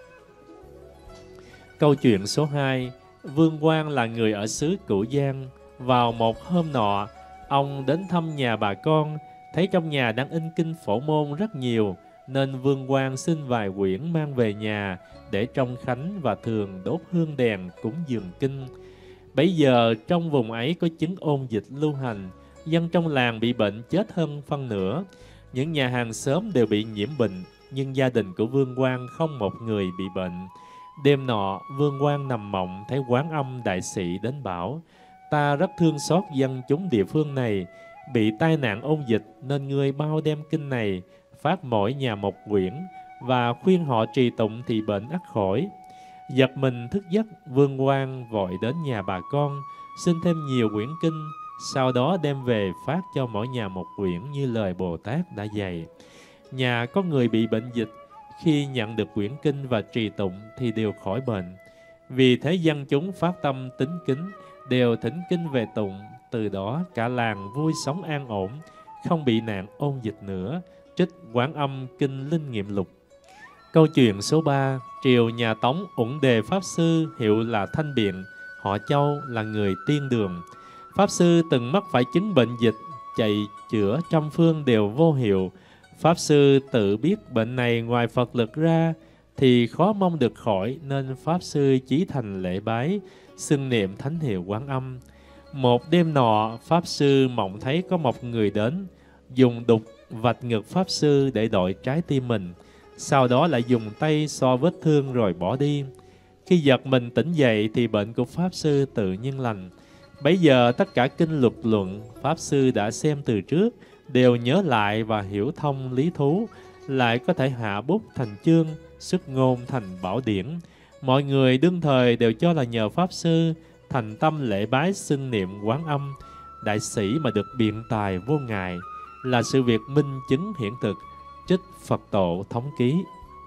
Câu chuyện số hai. Vương Quang là người ở xứ Cửu Giang. Vào một hôm nọ, ông đến thăm nhà bà con, thấy trong nhà đang in kinh Phổ Môn rất nhiều, nên Vương Quang xin vài quyển mang về nhà để trong khánh và thường đốt hương đèn cúng dường kinh. Bấy giờ trong vùng ấy có chứng ôn dịch lưu hành, dân trong làng bị bệnh chết hơn phân nửa. Những nhà hàng xóm đều bị nhiễm bệnh, nhưng gia đình của Vương Quang không một người bị bệnh. Đêm nọ, Vương Quang nằm mộng thấy Quán Âm đại sĩ đến bảo: ta rất thương xót dân chúng địa phương này, bị tai nạn ôn dịch nên ngươi bao đem kinh này, phát mỗi nhà một quyển và khuyên họ trì tụng thì bệnh ắt khỏi. Giật mình thức giấc, Vương Quang vội đến nhà bà con, xin thêm nhiều quyển kinh, sau đó đem về phát cho mỗi nhà một quyển như lời Bồ Tát đã dạy. Nhà có người bị bệnh dịch, khi nhận được quyển kinh và trì tụng thì đều khỏi bệnh. Vì thế dân chúng phát tâm tín kính, đều thỉnh kinh về tụng. Từ đó cả làng vui sống an ổn, không bị nạn ôn dịch nữa. Trích Quán Âm kinh Linh Nghiệm Lục. Câu chuyện số ba. Triều nhà Tống Uẩn Đề Pháp Sư, hiệu là Thanh Biện, họ Châu, là người tiên đường. Pháp Sư từng mắc phải chứng bệnh dịch, chạy chữa trăm phương đều vô hiệu. Pháp Sư tự biết bệnh này ngoài Phật lực ra thì khó mong được khỏi, nên Pháp Sư chí thành lễ bái, xưng niệm thánh hiệu Quán Âm. Một đêm nọ, Pháp Sư mộng thấy có một người đến, dùng đục vạch ngực Pháp Sư để đội trái tim mình, sau đó lại dùng tay xoa vết thương rồi bỏ đi. Khi giật mình tỉnh dậy thì bệnh của Pháp Sư tự nhiên lành. Bấy giờ tất cả kinh luật luận Pháp Sư đã xem từ trước đều nhớ lại và hiểu thông lý thú, lại có thể hạ bút thành chương, xuất ngôn thành bảo điển. Mọi người đương thời đều cho là nhờ Pháp Sư thành tâm lễ bái xưng niệm Quán Âm đại sĩ mà được biện tài vô ngại, là sự việc minh chứng hiển thực. Trích Phật Tổ Thống Ký.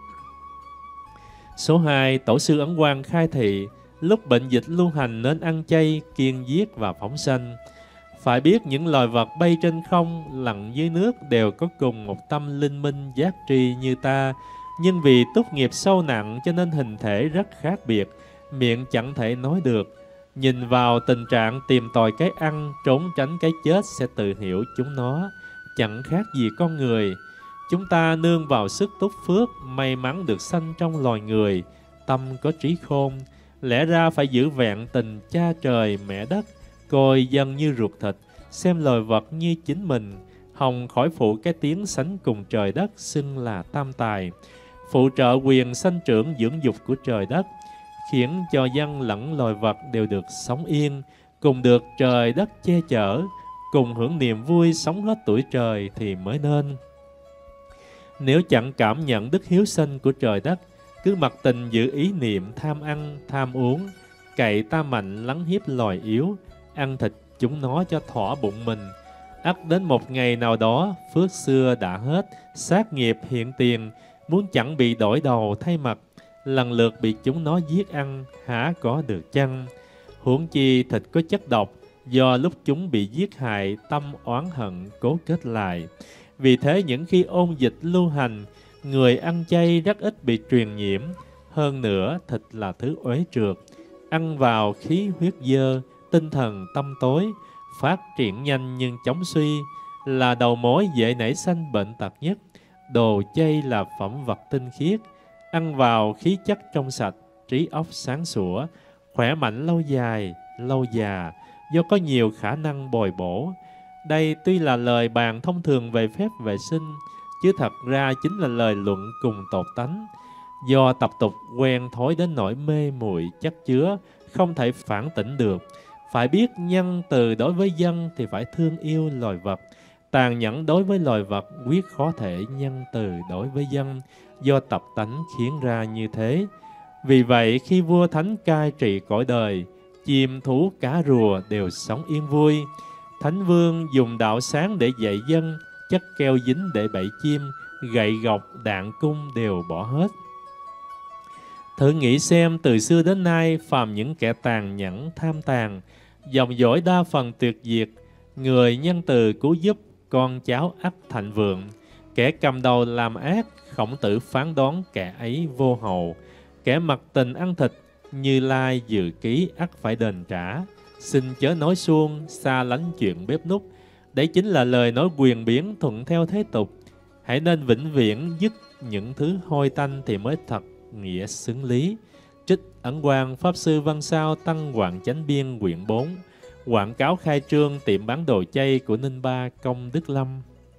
Số hai. Tổ sư Ấn Quang khai thị, lúc bệnh dịch lưu hành nên ăn chay, kiêng giết và phóng sanh. Phải biết những loài vật bay trên không, lặn dưới nước đều có cùng một tâm linh minh giác tri như ta, nhưng vì túc nghiệp sâu nặng cho nên hình thể rất khác biệt, miệng chẳng thể nói được. Nhìn vào tình trạng tìm tòi cái ăn, trốn tránh cái chết sẽ tự hiểu chúng nó chẳng khác gì con người. Chúng ta nương vào sức túc phước, may mắn được sanh trong loài người, tâm có trí khôn, lẽ ra phải giữ vẹn tình cha trời mẹ đất, coi dân như ruột thịt, xem loài vật như chính mình, hòng khỏi phụ cái tiếng sánh cùng trời đất xưng là tam tài, phụ trợ quyền sanh trưởng dưỡng dục của trời đất, khiến cho dân lẫn loài vật đều được sống yên, cùng được trời đất che chở, cùng hưởng niềm vui sống hết tuổi trời thì mới nên. Nếu chẳng cảm nhận đức hiếu sinh của trời đất, cứ mặc tình giữ ý niệm tham ăn, tham uống, cậy ta mạnh lắng hiếp loài yếu, ăn thịt chúng nó cho thỏa bụng mình, ắt đến một ngày nào đó phước xưa đã hết, sát nghiệp hiện tiền, muốn chẳng bị đổi đầu thay mặt, lần lượt bị chúng nó giết ăn, há có được chăng? Huống chi thịt có chất độc, do lúc chúng bị giết hại, tâm oán hận cố kết lại. Vì thế những khi ôn dịch lưu hành, người ăn chay rất ít bị truyền nhiễm. Hơn nữa, thịt là thứ uế trượt, ăn vào khí huyết dơ, tinh thần tâm tối, phát triển nhanh nhưng chóng suy, là đầu mối dễ nảy sanh bệnh tật nhất. Đồ chay là phẩm vật tinh khiết, ăn vào khí chất trong sạch, trí óc sáng sủa, khỏe mạnh lâu dài, lâu già, do có nhiều khả năng bồi bổ. Đây tuy là lời bàn thông thường về phép vệ sinh, chứ thật ra chính là lời luận cùng tột tánh. Do tập tục quen thói đến nỗi mê muội chất chứa, không thể phản tỉnh được. Phải biết nhân từ đối với dân thì phải thương yêu loài vật, tàn nhẫn đối với loài vật quyết khó thể nhân từ đối với dân, do tập tánh khiến ra như thế. Vì vậy khi vua thánh cai trị cõi đời, chim thú cá rùa đều sống yên vui. Thánh vương dùng đạo sáng để dạy dân, chất keo dính để bẫy chim, gậy gộc đạn cung đều bỏ hết. Thử nghĩ xem, từ xưa đến nay phàm những kẻ tàn nhẫn tham tàn, dòng dõi đa phần tuyệt diệt. Người nhân từ cứu giúp, con cháu ắt thạnh vượng. Kẻ cầm đầu làm ác, Khổng Tử phán đoán kẻ ấy vô hậu. Kẻ mặc tình ăn thịt, Như Lai dự ký ắt phải đền trả. Xin chớ nói suông, xa lánh chuyện bếp núc. Đấy chính là lời nói quyền biến thuận theo thế tục. Hãy nên vĩnh viễn dứt những thứ hôi tanh thì mới thật nghĩa xứng lý. Trích Ấn Quang Pháp Sư Văn Sao Tăng Quảng Chánh Biên quyển bốn. Quảng cáo khai trương tiệm bán đồ chay của Ninh Ba Công Đức Lâm.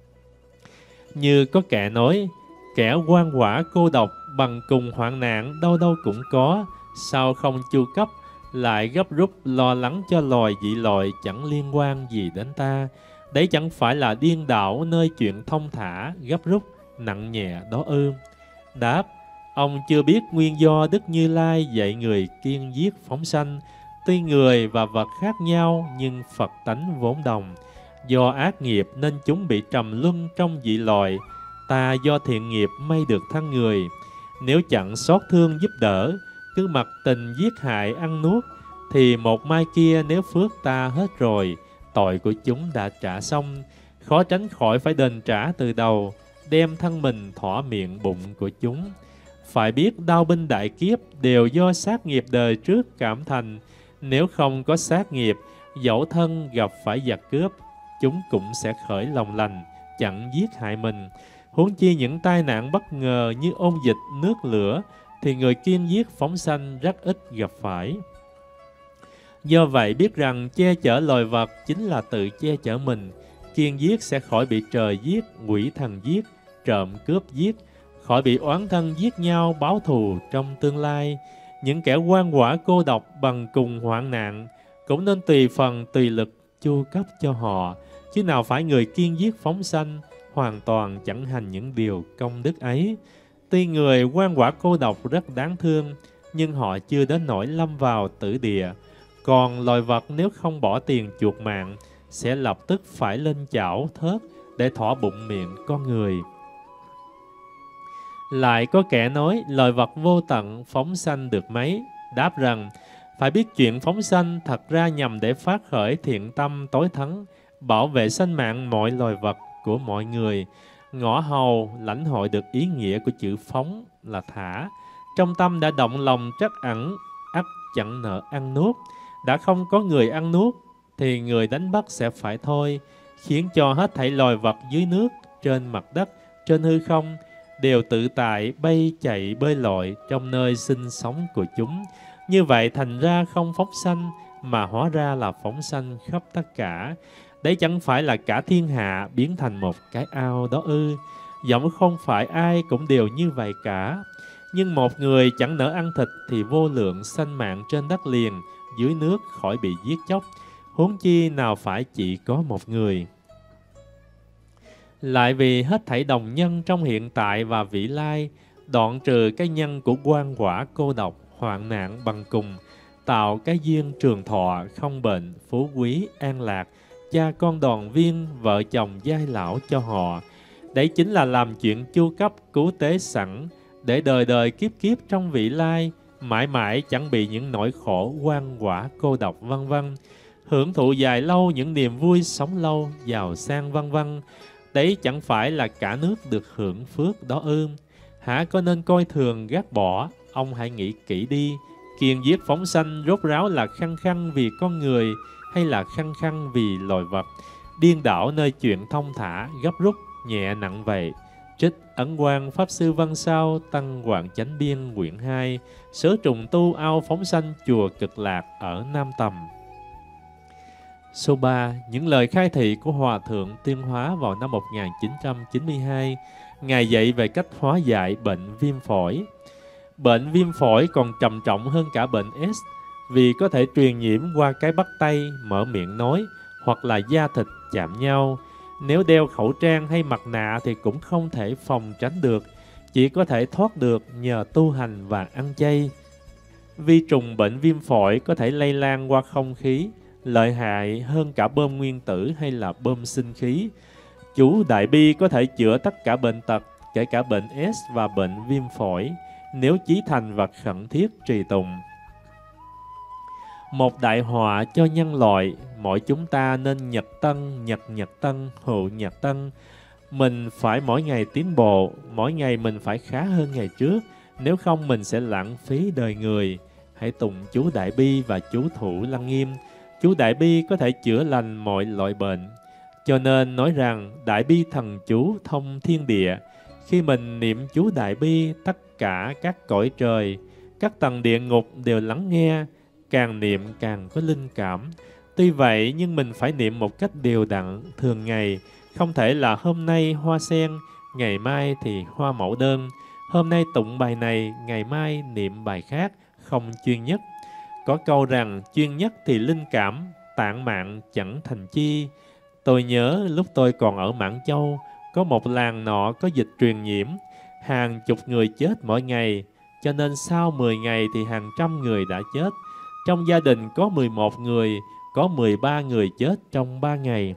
Như có kẻ nói, kẻ oan quả cô độc bằng cùng hoạn nạn đâu đâu cũng có, sao không chu cấp, lại gấp rút lo lắng cho loài dị loại chẳng liên quan gì đến ta. Đấy chẳng phải là điên đảo nơi chuyện thông thả, gấp rút, nặng nhẹ đó ư? Đáp, ông chưa biết nguyên do Đức Như Lai dạy người kiêng giết phóng sanh. Tuy người và vật khác nhau nhưng Phật tánh vốn đồng. Do ác nghiệp nên chúng bị trầm luân trong dị loại. Ta do thiện nghiệp may được thân người. Nếu chẳng xót thương giúp đỡ, cứ mặc tình giết hại ăn nuốt, thì một mai kia nếu phước ta hết rồi, tội của chúng đã trả xong, khó tránh khỏi phải đền trả từ đầu, đem thân mình thỏa miệng bụng của chúng. Phải biết đao binh đại kiếp đều do sát nghiệp đời trước cảm thành. Nếu không có sát nghiệp, dẫu thân gặp phải giặc cướp, chúng cũng sẽ khởi lòng lành, chẳng giết hại mình. Huống chi những tai nạn bất ngờ như ôn dịch, nước lửa, thì người kiêng giết phóng sanh rất ít gặp phải. Do vậy biết rằng che chở loài vật chính là tự che chở mình. Kiêng giết sẽ khỏi bị trời giết, quỷ thần giết, trộm cướp giết, khỏi bị oán thân giết nhau báo thù trong tương lai. Những kẻ oan quả cô độc bằng cùng hoạn nạn cũng nên tùy phần tùy lực chu cấp cho họ, chứ nào phải người kiêng giết phóng sanh hoàn toàn chẳng hành những điều công đức ấy. Tuy người oan quả cô độc rất đáng thương, nhưng họ chưa đến nỗi lâm vào tử địa. Còn loài vật nếu không bỏ tiền chuộc mạng, sẽ lập tức phải lên chảo thớt để thỏa bụng miệng con người. Lại có kẻ nói loài vật vô tận phóng sanh được mấy. Đáp rằng, phải biết chuyện phóng sanh thật ra nhằm để phát khởi thiện tâm tối thắng, bảo vệ sinh mạng mọi loài vật của mọi người. Ngõ hầu lãnh hội được ý nghĩa của chữ phóng là thả. Trong tâm đã động lòng trắc ẩn ắt chẳng nỡ ăn nuốt. Đã không có người ăn nuốt thì người đánh bắt sẽ phải thôi, khiến cho hết thảy loài vật dưới nước, trên mặt đất, trên hư không đều tự tại bay chạy bơi lội trong nơi sinh sống của chúng. Như vậy thành ra không phóng sanh, mà hóa ra là phóng sanh khắp tất cả. Đấy chẳng phải là cả thiên hạ biến thành một cái ao đó ư? Dẫu không phải ai cũng đều như vậy cả. Nhưng một người chẳng nỡ ăn thịt thì vô lượng sanh mạng trên đất liền, dưới nước khỏi bị giết chóc. Huống chi nào phải chỉ có một người. Lại vì hết thảy đồng nhân trong hiện tại và vị lai, đoạn trừ cái nhân của quan quả cô độc, hoạn nạn bằng cùng, tạo cái duyên trường thọ, không bệnh, phú quý, an lạc, cha con đoàn viên, vợ chồng giai lão cho họ. Đấy chính là làm chuyện chu cấp, cứu tế sẵn, để đời đời kiếp kiếp trong vị lai, mãi mãi chẳng bị những nỗi khổ quan quả cô độc vân vân, hưởng thụ dài lâu những niềm vui sống lâu, giàu sang vân vân. Đấy chẳng phải là cả nước được hưởng phước đó ư? Hả có nên coi thường gác bỏ? Ông hãy nghĩ kỹ đi. Kiền giết phóng sanh rốt ráo là khăng khăng vì con người, hay là khăng khăng vì loài vật? Điên đảo nơi chuyện thông thả, gấp rút, nhẹ nặng vậy. Trích Ấn Quang Pháp Sư Văn Sao, Tăng Hoàng Chánh Biên, quyển hai, Sớ trùng tu ao phóng sanh chùa Cực Lạc ở Nam Tầm. Số ba. Những lời khai thị của Hòa Thượng Tuyên Hóa vào năm một nghìn chín trăm chín mươi hai. Ngài dạy về cách hóa giải bệnh viêm phổi. Bệnh viêm phổi còn trầm trọng hơn cả bệnh S, vì có thể truyền nhiễm qua cái bắt tay, mở miệng nói, hoặc là da thịt chạm nhau. Nếu đeo khẩu trang hay mặt nạ thì cũng không thể phòng tránh được, chỉ có thể thoát được nhờ tu hành và ăn chay. Vi trùng bệnh viêm phổi có thể lây lan qua không khí, lợi hại hơn cả bom nguyên tử hay là bom sinh khí. Chú Đại Bi có thể chữa tất cả bệnh tật, kể cả bệnh S và bệnh viêm phổi, nếu chí thành và khẩn thiết trì tùng. Một đại họa cho nhân loại, mỗi chúng ta nên nhật tân, nhật nhật tân, hộ nhật tân. Mình phải mỗi ngày tiến bộ, mỗi ngày mình phải khá hơn ngày trước, nếu không mình sẽ lãng phí đời người. Hãy tụng chú Đại Bi và chú Thủ Lăng Nghiêm. Chú Đại Bi có thể chữa lành mọi loại bệnh. Cho nên nói rằng Đại Bi thần chú thông thiên địa. Khi mình niệm chú Đại Bi, tất cả các cõi trời, các tầng địa ngục đều lắng nghe, càng niệm càng có linh cảm. Tuy vậy nhưng mình phải niệm một cách đều đặn, thường ngày, không thể là hôm nay hoa sen, ngày mai thì hoa mẫu đơn, hôm nay tụng bài này, ngày mai niệm bài khác, không chuyên nhất. Có câu rằng chuyên nhất thì linh cảm, tạng mạng chẳng thành chi. Tôi nhớ lúc tôi còn ở Mãn Châu, có một làng nọ có dịch truyền nhiễm, hàng chục người chết mỗi ngày, cho nên sau mười ngày thì hàng trăm người đã chết. Trong gia đình có mười một người, có mười ba người chết trong ba ngày.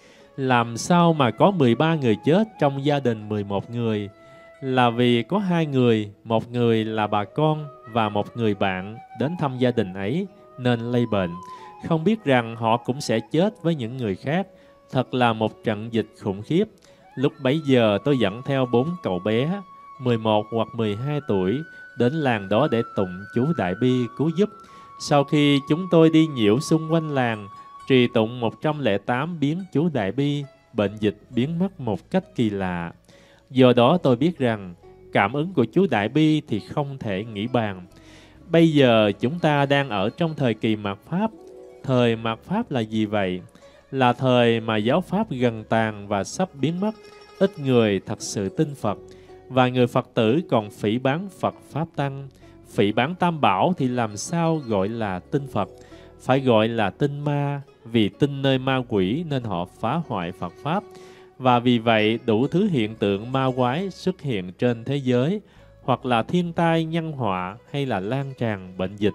Làm sao mà có mười ba người chết trong gia đình mười một người? Là vì có hai người, một người là bà con và một người bạn đến thăm gia đình ấy nên lây bệnh. Không biết rằng họ cũng sẽ chết với những người khác. Thật là một trận dịch khủng khiếp. Lúc bấy giờ tôi dẫn theo bốn cậu bé, mười một hoặc mười hai tuổi, đến làng đó để tụng chú Đại Bi cứu giúp. Sau khi chúng tôi đi nhiễu xung quanh làng, trì tụng một trăm lẻ tám biến chú Đại Bi, bệnh dịch biến mất một cách kỳ lạ. Do đó tôi biết rằng cảm ứng của chú Đại Bi thì không thể nghĩ bàn. Bây giờ chúng ta đang ở trong thời kỳ mạt Pháp. Thời mạt Pháp là gì vậy? Là thời mà giáo Pháp gần tàn và sắp biến mất. Ít người thật sự tin Phật, và người Phật tử còn phỉ báng Phật Pháp Tăng. Phỉ báng Tam Bảo thì làm sao gọi là tin Phật? Phải gọi là tin ma, vì tin nơi ma quỷ nên họ phá hoại Phật Pháp. Và vì vậy đủ thứ hiện tượng ma quái xuất hiện trên thế giới, hoặc là thiên tai nhân họa hay là lan tràn bệnh dịch.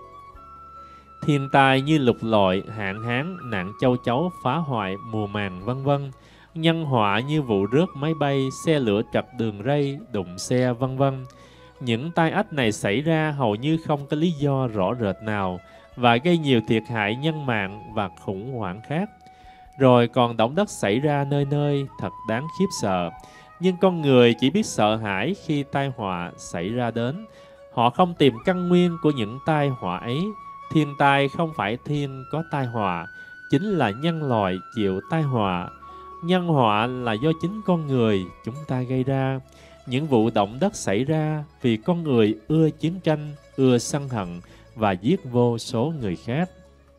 Thiên tai như lục lội, hạn hán, nạn châu chấu, phá hoại, mùa màng vân vân. Nhân họa như vụ rớt máy bay, xe lửa trật đường ray, đụng xe vân vân. Những tai ách này xảy ra hầu như không có lý do rõ rệt nào và gây nhiều thiệt hại nhân mạng và khủng hoảng khác. Rồi còn động đất xảy ra nơi nơi thật đáng khiếp sợ. Nhưng con người chỉ biết sợ hãi khi tai họa xảy ra đến. Họ không tìm căn nguyên của những tai họa ấy. Thiên tai không phải thiên có tai họa, chính là nhân loại chịu tai họa. Nhân họa là do chính con người chúng ta gây ra. Những vụ động đất xảy ra vì con người ưa chiến tranh, ưa sân hận và giết vô số người khác.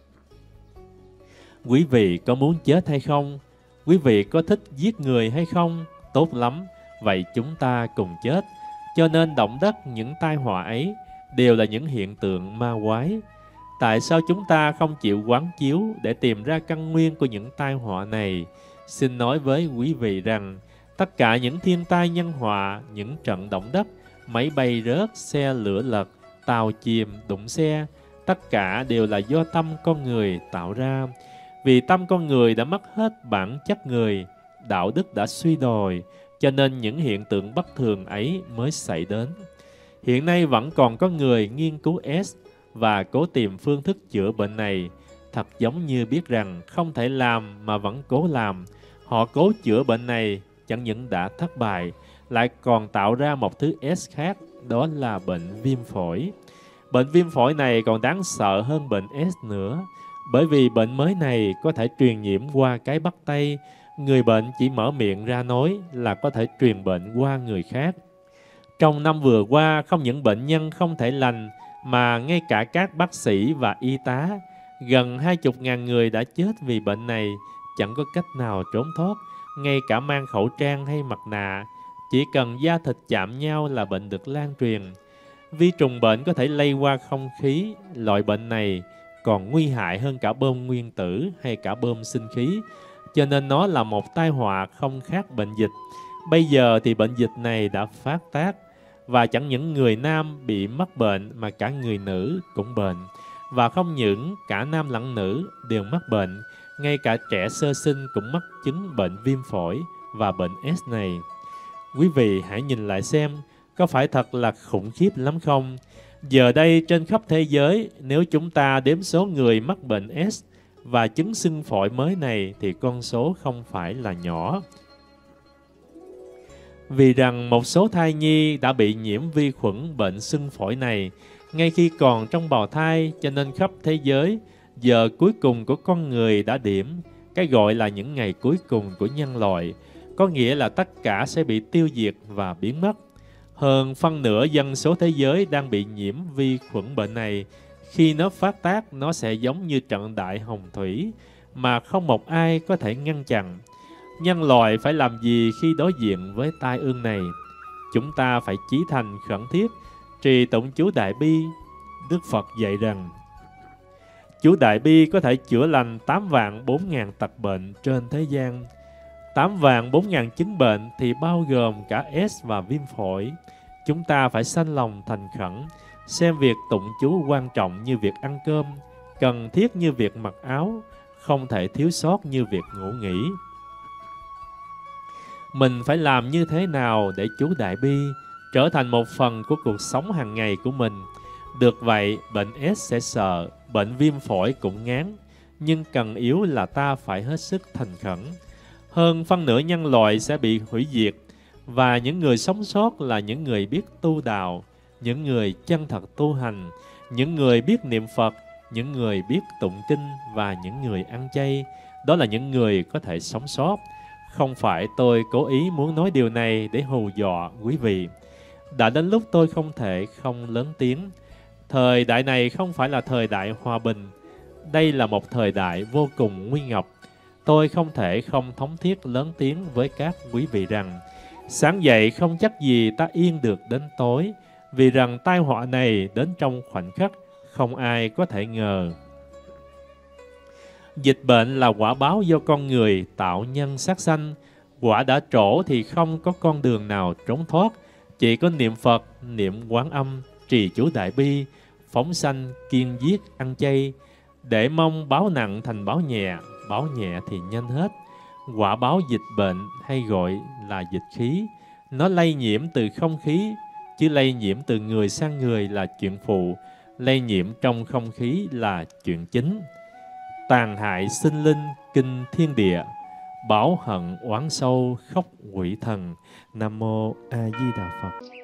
Quý vị có muốn chết hay không? Quý vị có thích giết người hay không? Tốt lắm, vậy chúng ta cùng chết. Cho nên động đất, những tai họa ấy đều là những hiện tượng ma quái. Tại sao chúng ta không chịu quán chiếu để tìm ra căn nguyên của những tai họa này? Xin nói với quý vị rằng, tất cả những thiên tai nhân họa, những trận động đất, máy bay rớt, xe lửa lật, tàu chìm, đụng xe, tất cả đều là do tâm con người tạo ra. Vì tâm con người đã mất hết bản chất người, đạo đức đã suy đồi, cho nên những hiện tượng bất thường ấy mới xảy đến. Hiện nay vẫn còn có người nghiên cứu S và cố tìm phương thức chữa bệnh này, thật giống như biết rằng không thể làm mà vẫn cố làm. Họ cố chữa bệnh này, chẳng những đã thất bại, lại còn tạo ra một thứ S khác, đó là bệnh viêm phổi. Bệnh viêm phổi này còn đáng sợ hơn bệnh S nữa, bởi vì bệnh mới này có thể truyền nhiễm qua cái bắt tay. Người bệnh chỉ mở miệng ra nói là có thể truyền bệnh qua người khác. Trong năm vừa qua, không những bệnh nhân không thể lành, mà ngay cả các bác sĩ và y tá, gần hai chục ngàn người đã chết vì bệnh này, chẳng có cách nào trốn thoát. Ngay cả mang khẩu trang hay mặt nạ, chỉ cần da thịt chạm nhau là bệnh được lan truyền. Vi trùng bệnh có thể lây qua không khí, loại bệnh này còn nguy hại hơn cả bom nguyên tử hay cả bom sinh khí, cho nên nó là một tai họa không khác bệnh dịch. Bây giờ thì bệnh dịch này đã phát tác, và chẳng những người nam bị mắc bệnh mà cả người nữ cũng bệnh. Và không những cả nam lẫn nữ đều mắc bệnh, ngay cả trẻ sơ sinh cũng mắc chứng bệnh viêm phổi và bệnh S này. Quý vị hãy nhìn lại xem, có phải thật là khủng khiếp lắm không? Giờ đây trên khắp thế giới, nếu chúng ta đếm số người mắc bệnh S và chứng sưng phổi mới này thì con số không phải là nhỏ. Vì rằng một số thai nhi đã bị nhiễm vi khuẩn bệnh sưng phổi này ngay khi còn trong bào thai, cho nên khắp thế giới, giờ cuối cùng của con người đã điểm, cái gọi là những ngày cuối cùng của nhân loại, có nghĩa là tất cả sẽ bị tiêu diệt và biến mất. Hơn phân nửa dân số thế giới đang bị nhiễm vi khuẩn bệnh này. Khi nó phát tác, nó sẽ giống như trận đại hồng thủy mà không một ai có thể ngăn chặn. Nhân loại phải làm gì khi đối diện với tai ương này? Chúng ta phải chí thành khẩn thiết, trì tụng chú Đại Bi. Đức Phật dạy rằng, chú Đại Bi có thể chữa lành tám vạn bốn ngàn tật bệnh trên thế gian. tám vạn bốn ngàn chứng bệnh thì bao gồm cả S và viêm phổi. Chúng ta phải sanh lòng thành khẩn, xem việc tụng chú quan trọng như việc ăn cơm, cần thiết như việc mặc áo, không thể thiếu sót như việc ngủ nghỉ. Mình phải làm như thế nào để chú Đại Bi trở thành một phần của cuộc sống hàng ngày của mình? Được vậy, bệnh S sẽ sợ, bệnh viêm phổi cũng ngán, nhưng cần yếu là ta phải hết sức thành khẩn. Hơn phân nửa nhân loại sẽ bị hủy diệt, và những người sống sót là những người biết tu đạo, những người chân thật tu hành, những người biết niệm Phật, những người biết tụng kinh và những người ăn chay. Đó là những người có thể sống sót. Không phải tôi cố ý muốn nói điều này để hù dọa quý vị. Đã đến lúc tôi không thể không lớn tiếng. Thời đại này không phải là thời đại hòa bình. Đây là một thời đại vô cùng nguy ngập. Tôi không thể không thống thiết lớn tiếng với các quý vị rằng, sáng dậy không chắc gì ta yên được đến tối, vì rằng tai họa này đến trong khoảnh khắc, không ai có thể ngờ. Dịch bệnh là quả báo do con người tạo nhân sát sanh. Quả đã trổ thì không có con đường nào trốn thoát. Chỉ có niệm Phật, niệm Quán Âm, trì chú Đại Bi, phóng sanh, kiêng giết, ăn chay, để mong báo nặng thành báo nhẹ, báo nhẹ thì nhanh hết. Quả báo dịch bệnh hay gọi là dịch khí, nó lây nhiễm từ không khí, chứ lây nhiễm từ người sang người là chuyện phụ, lây nhiễm trong không khí là chuyện chính. Tàn hại sinh linh, kinh thiên địa, bảo hận oán sâu, khóc quỷ thần. Nam mô A Di Đà Phật.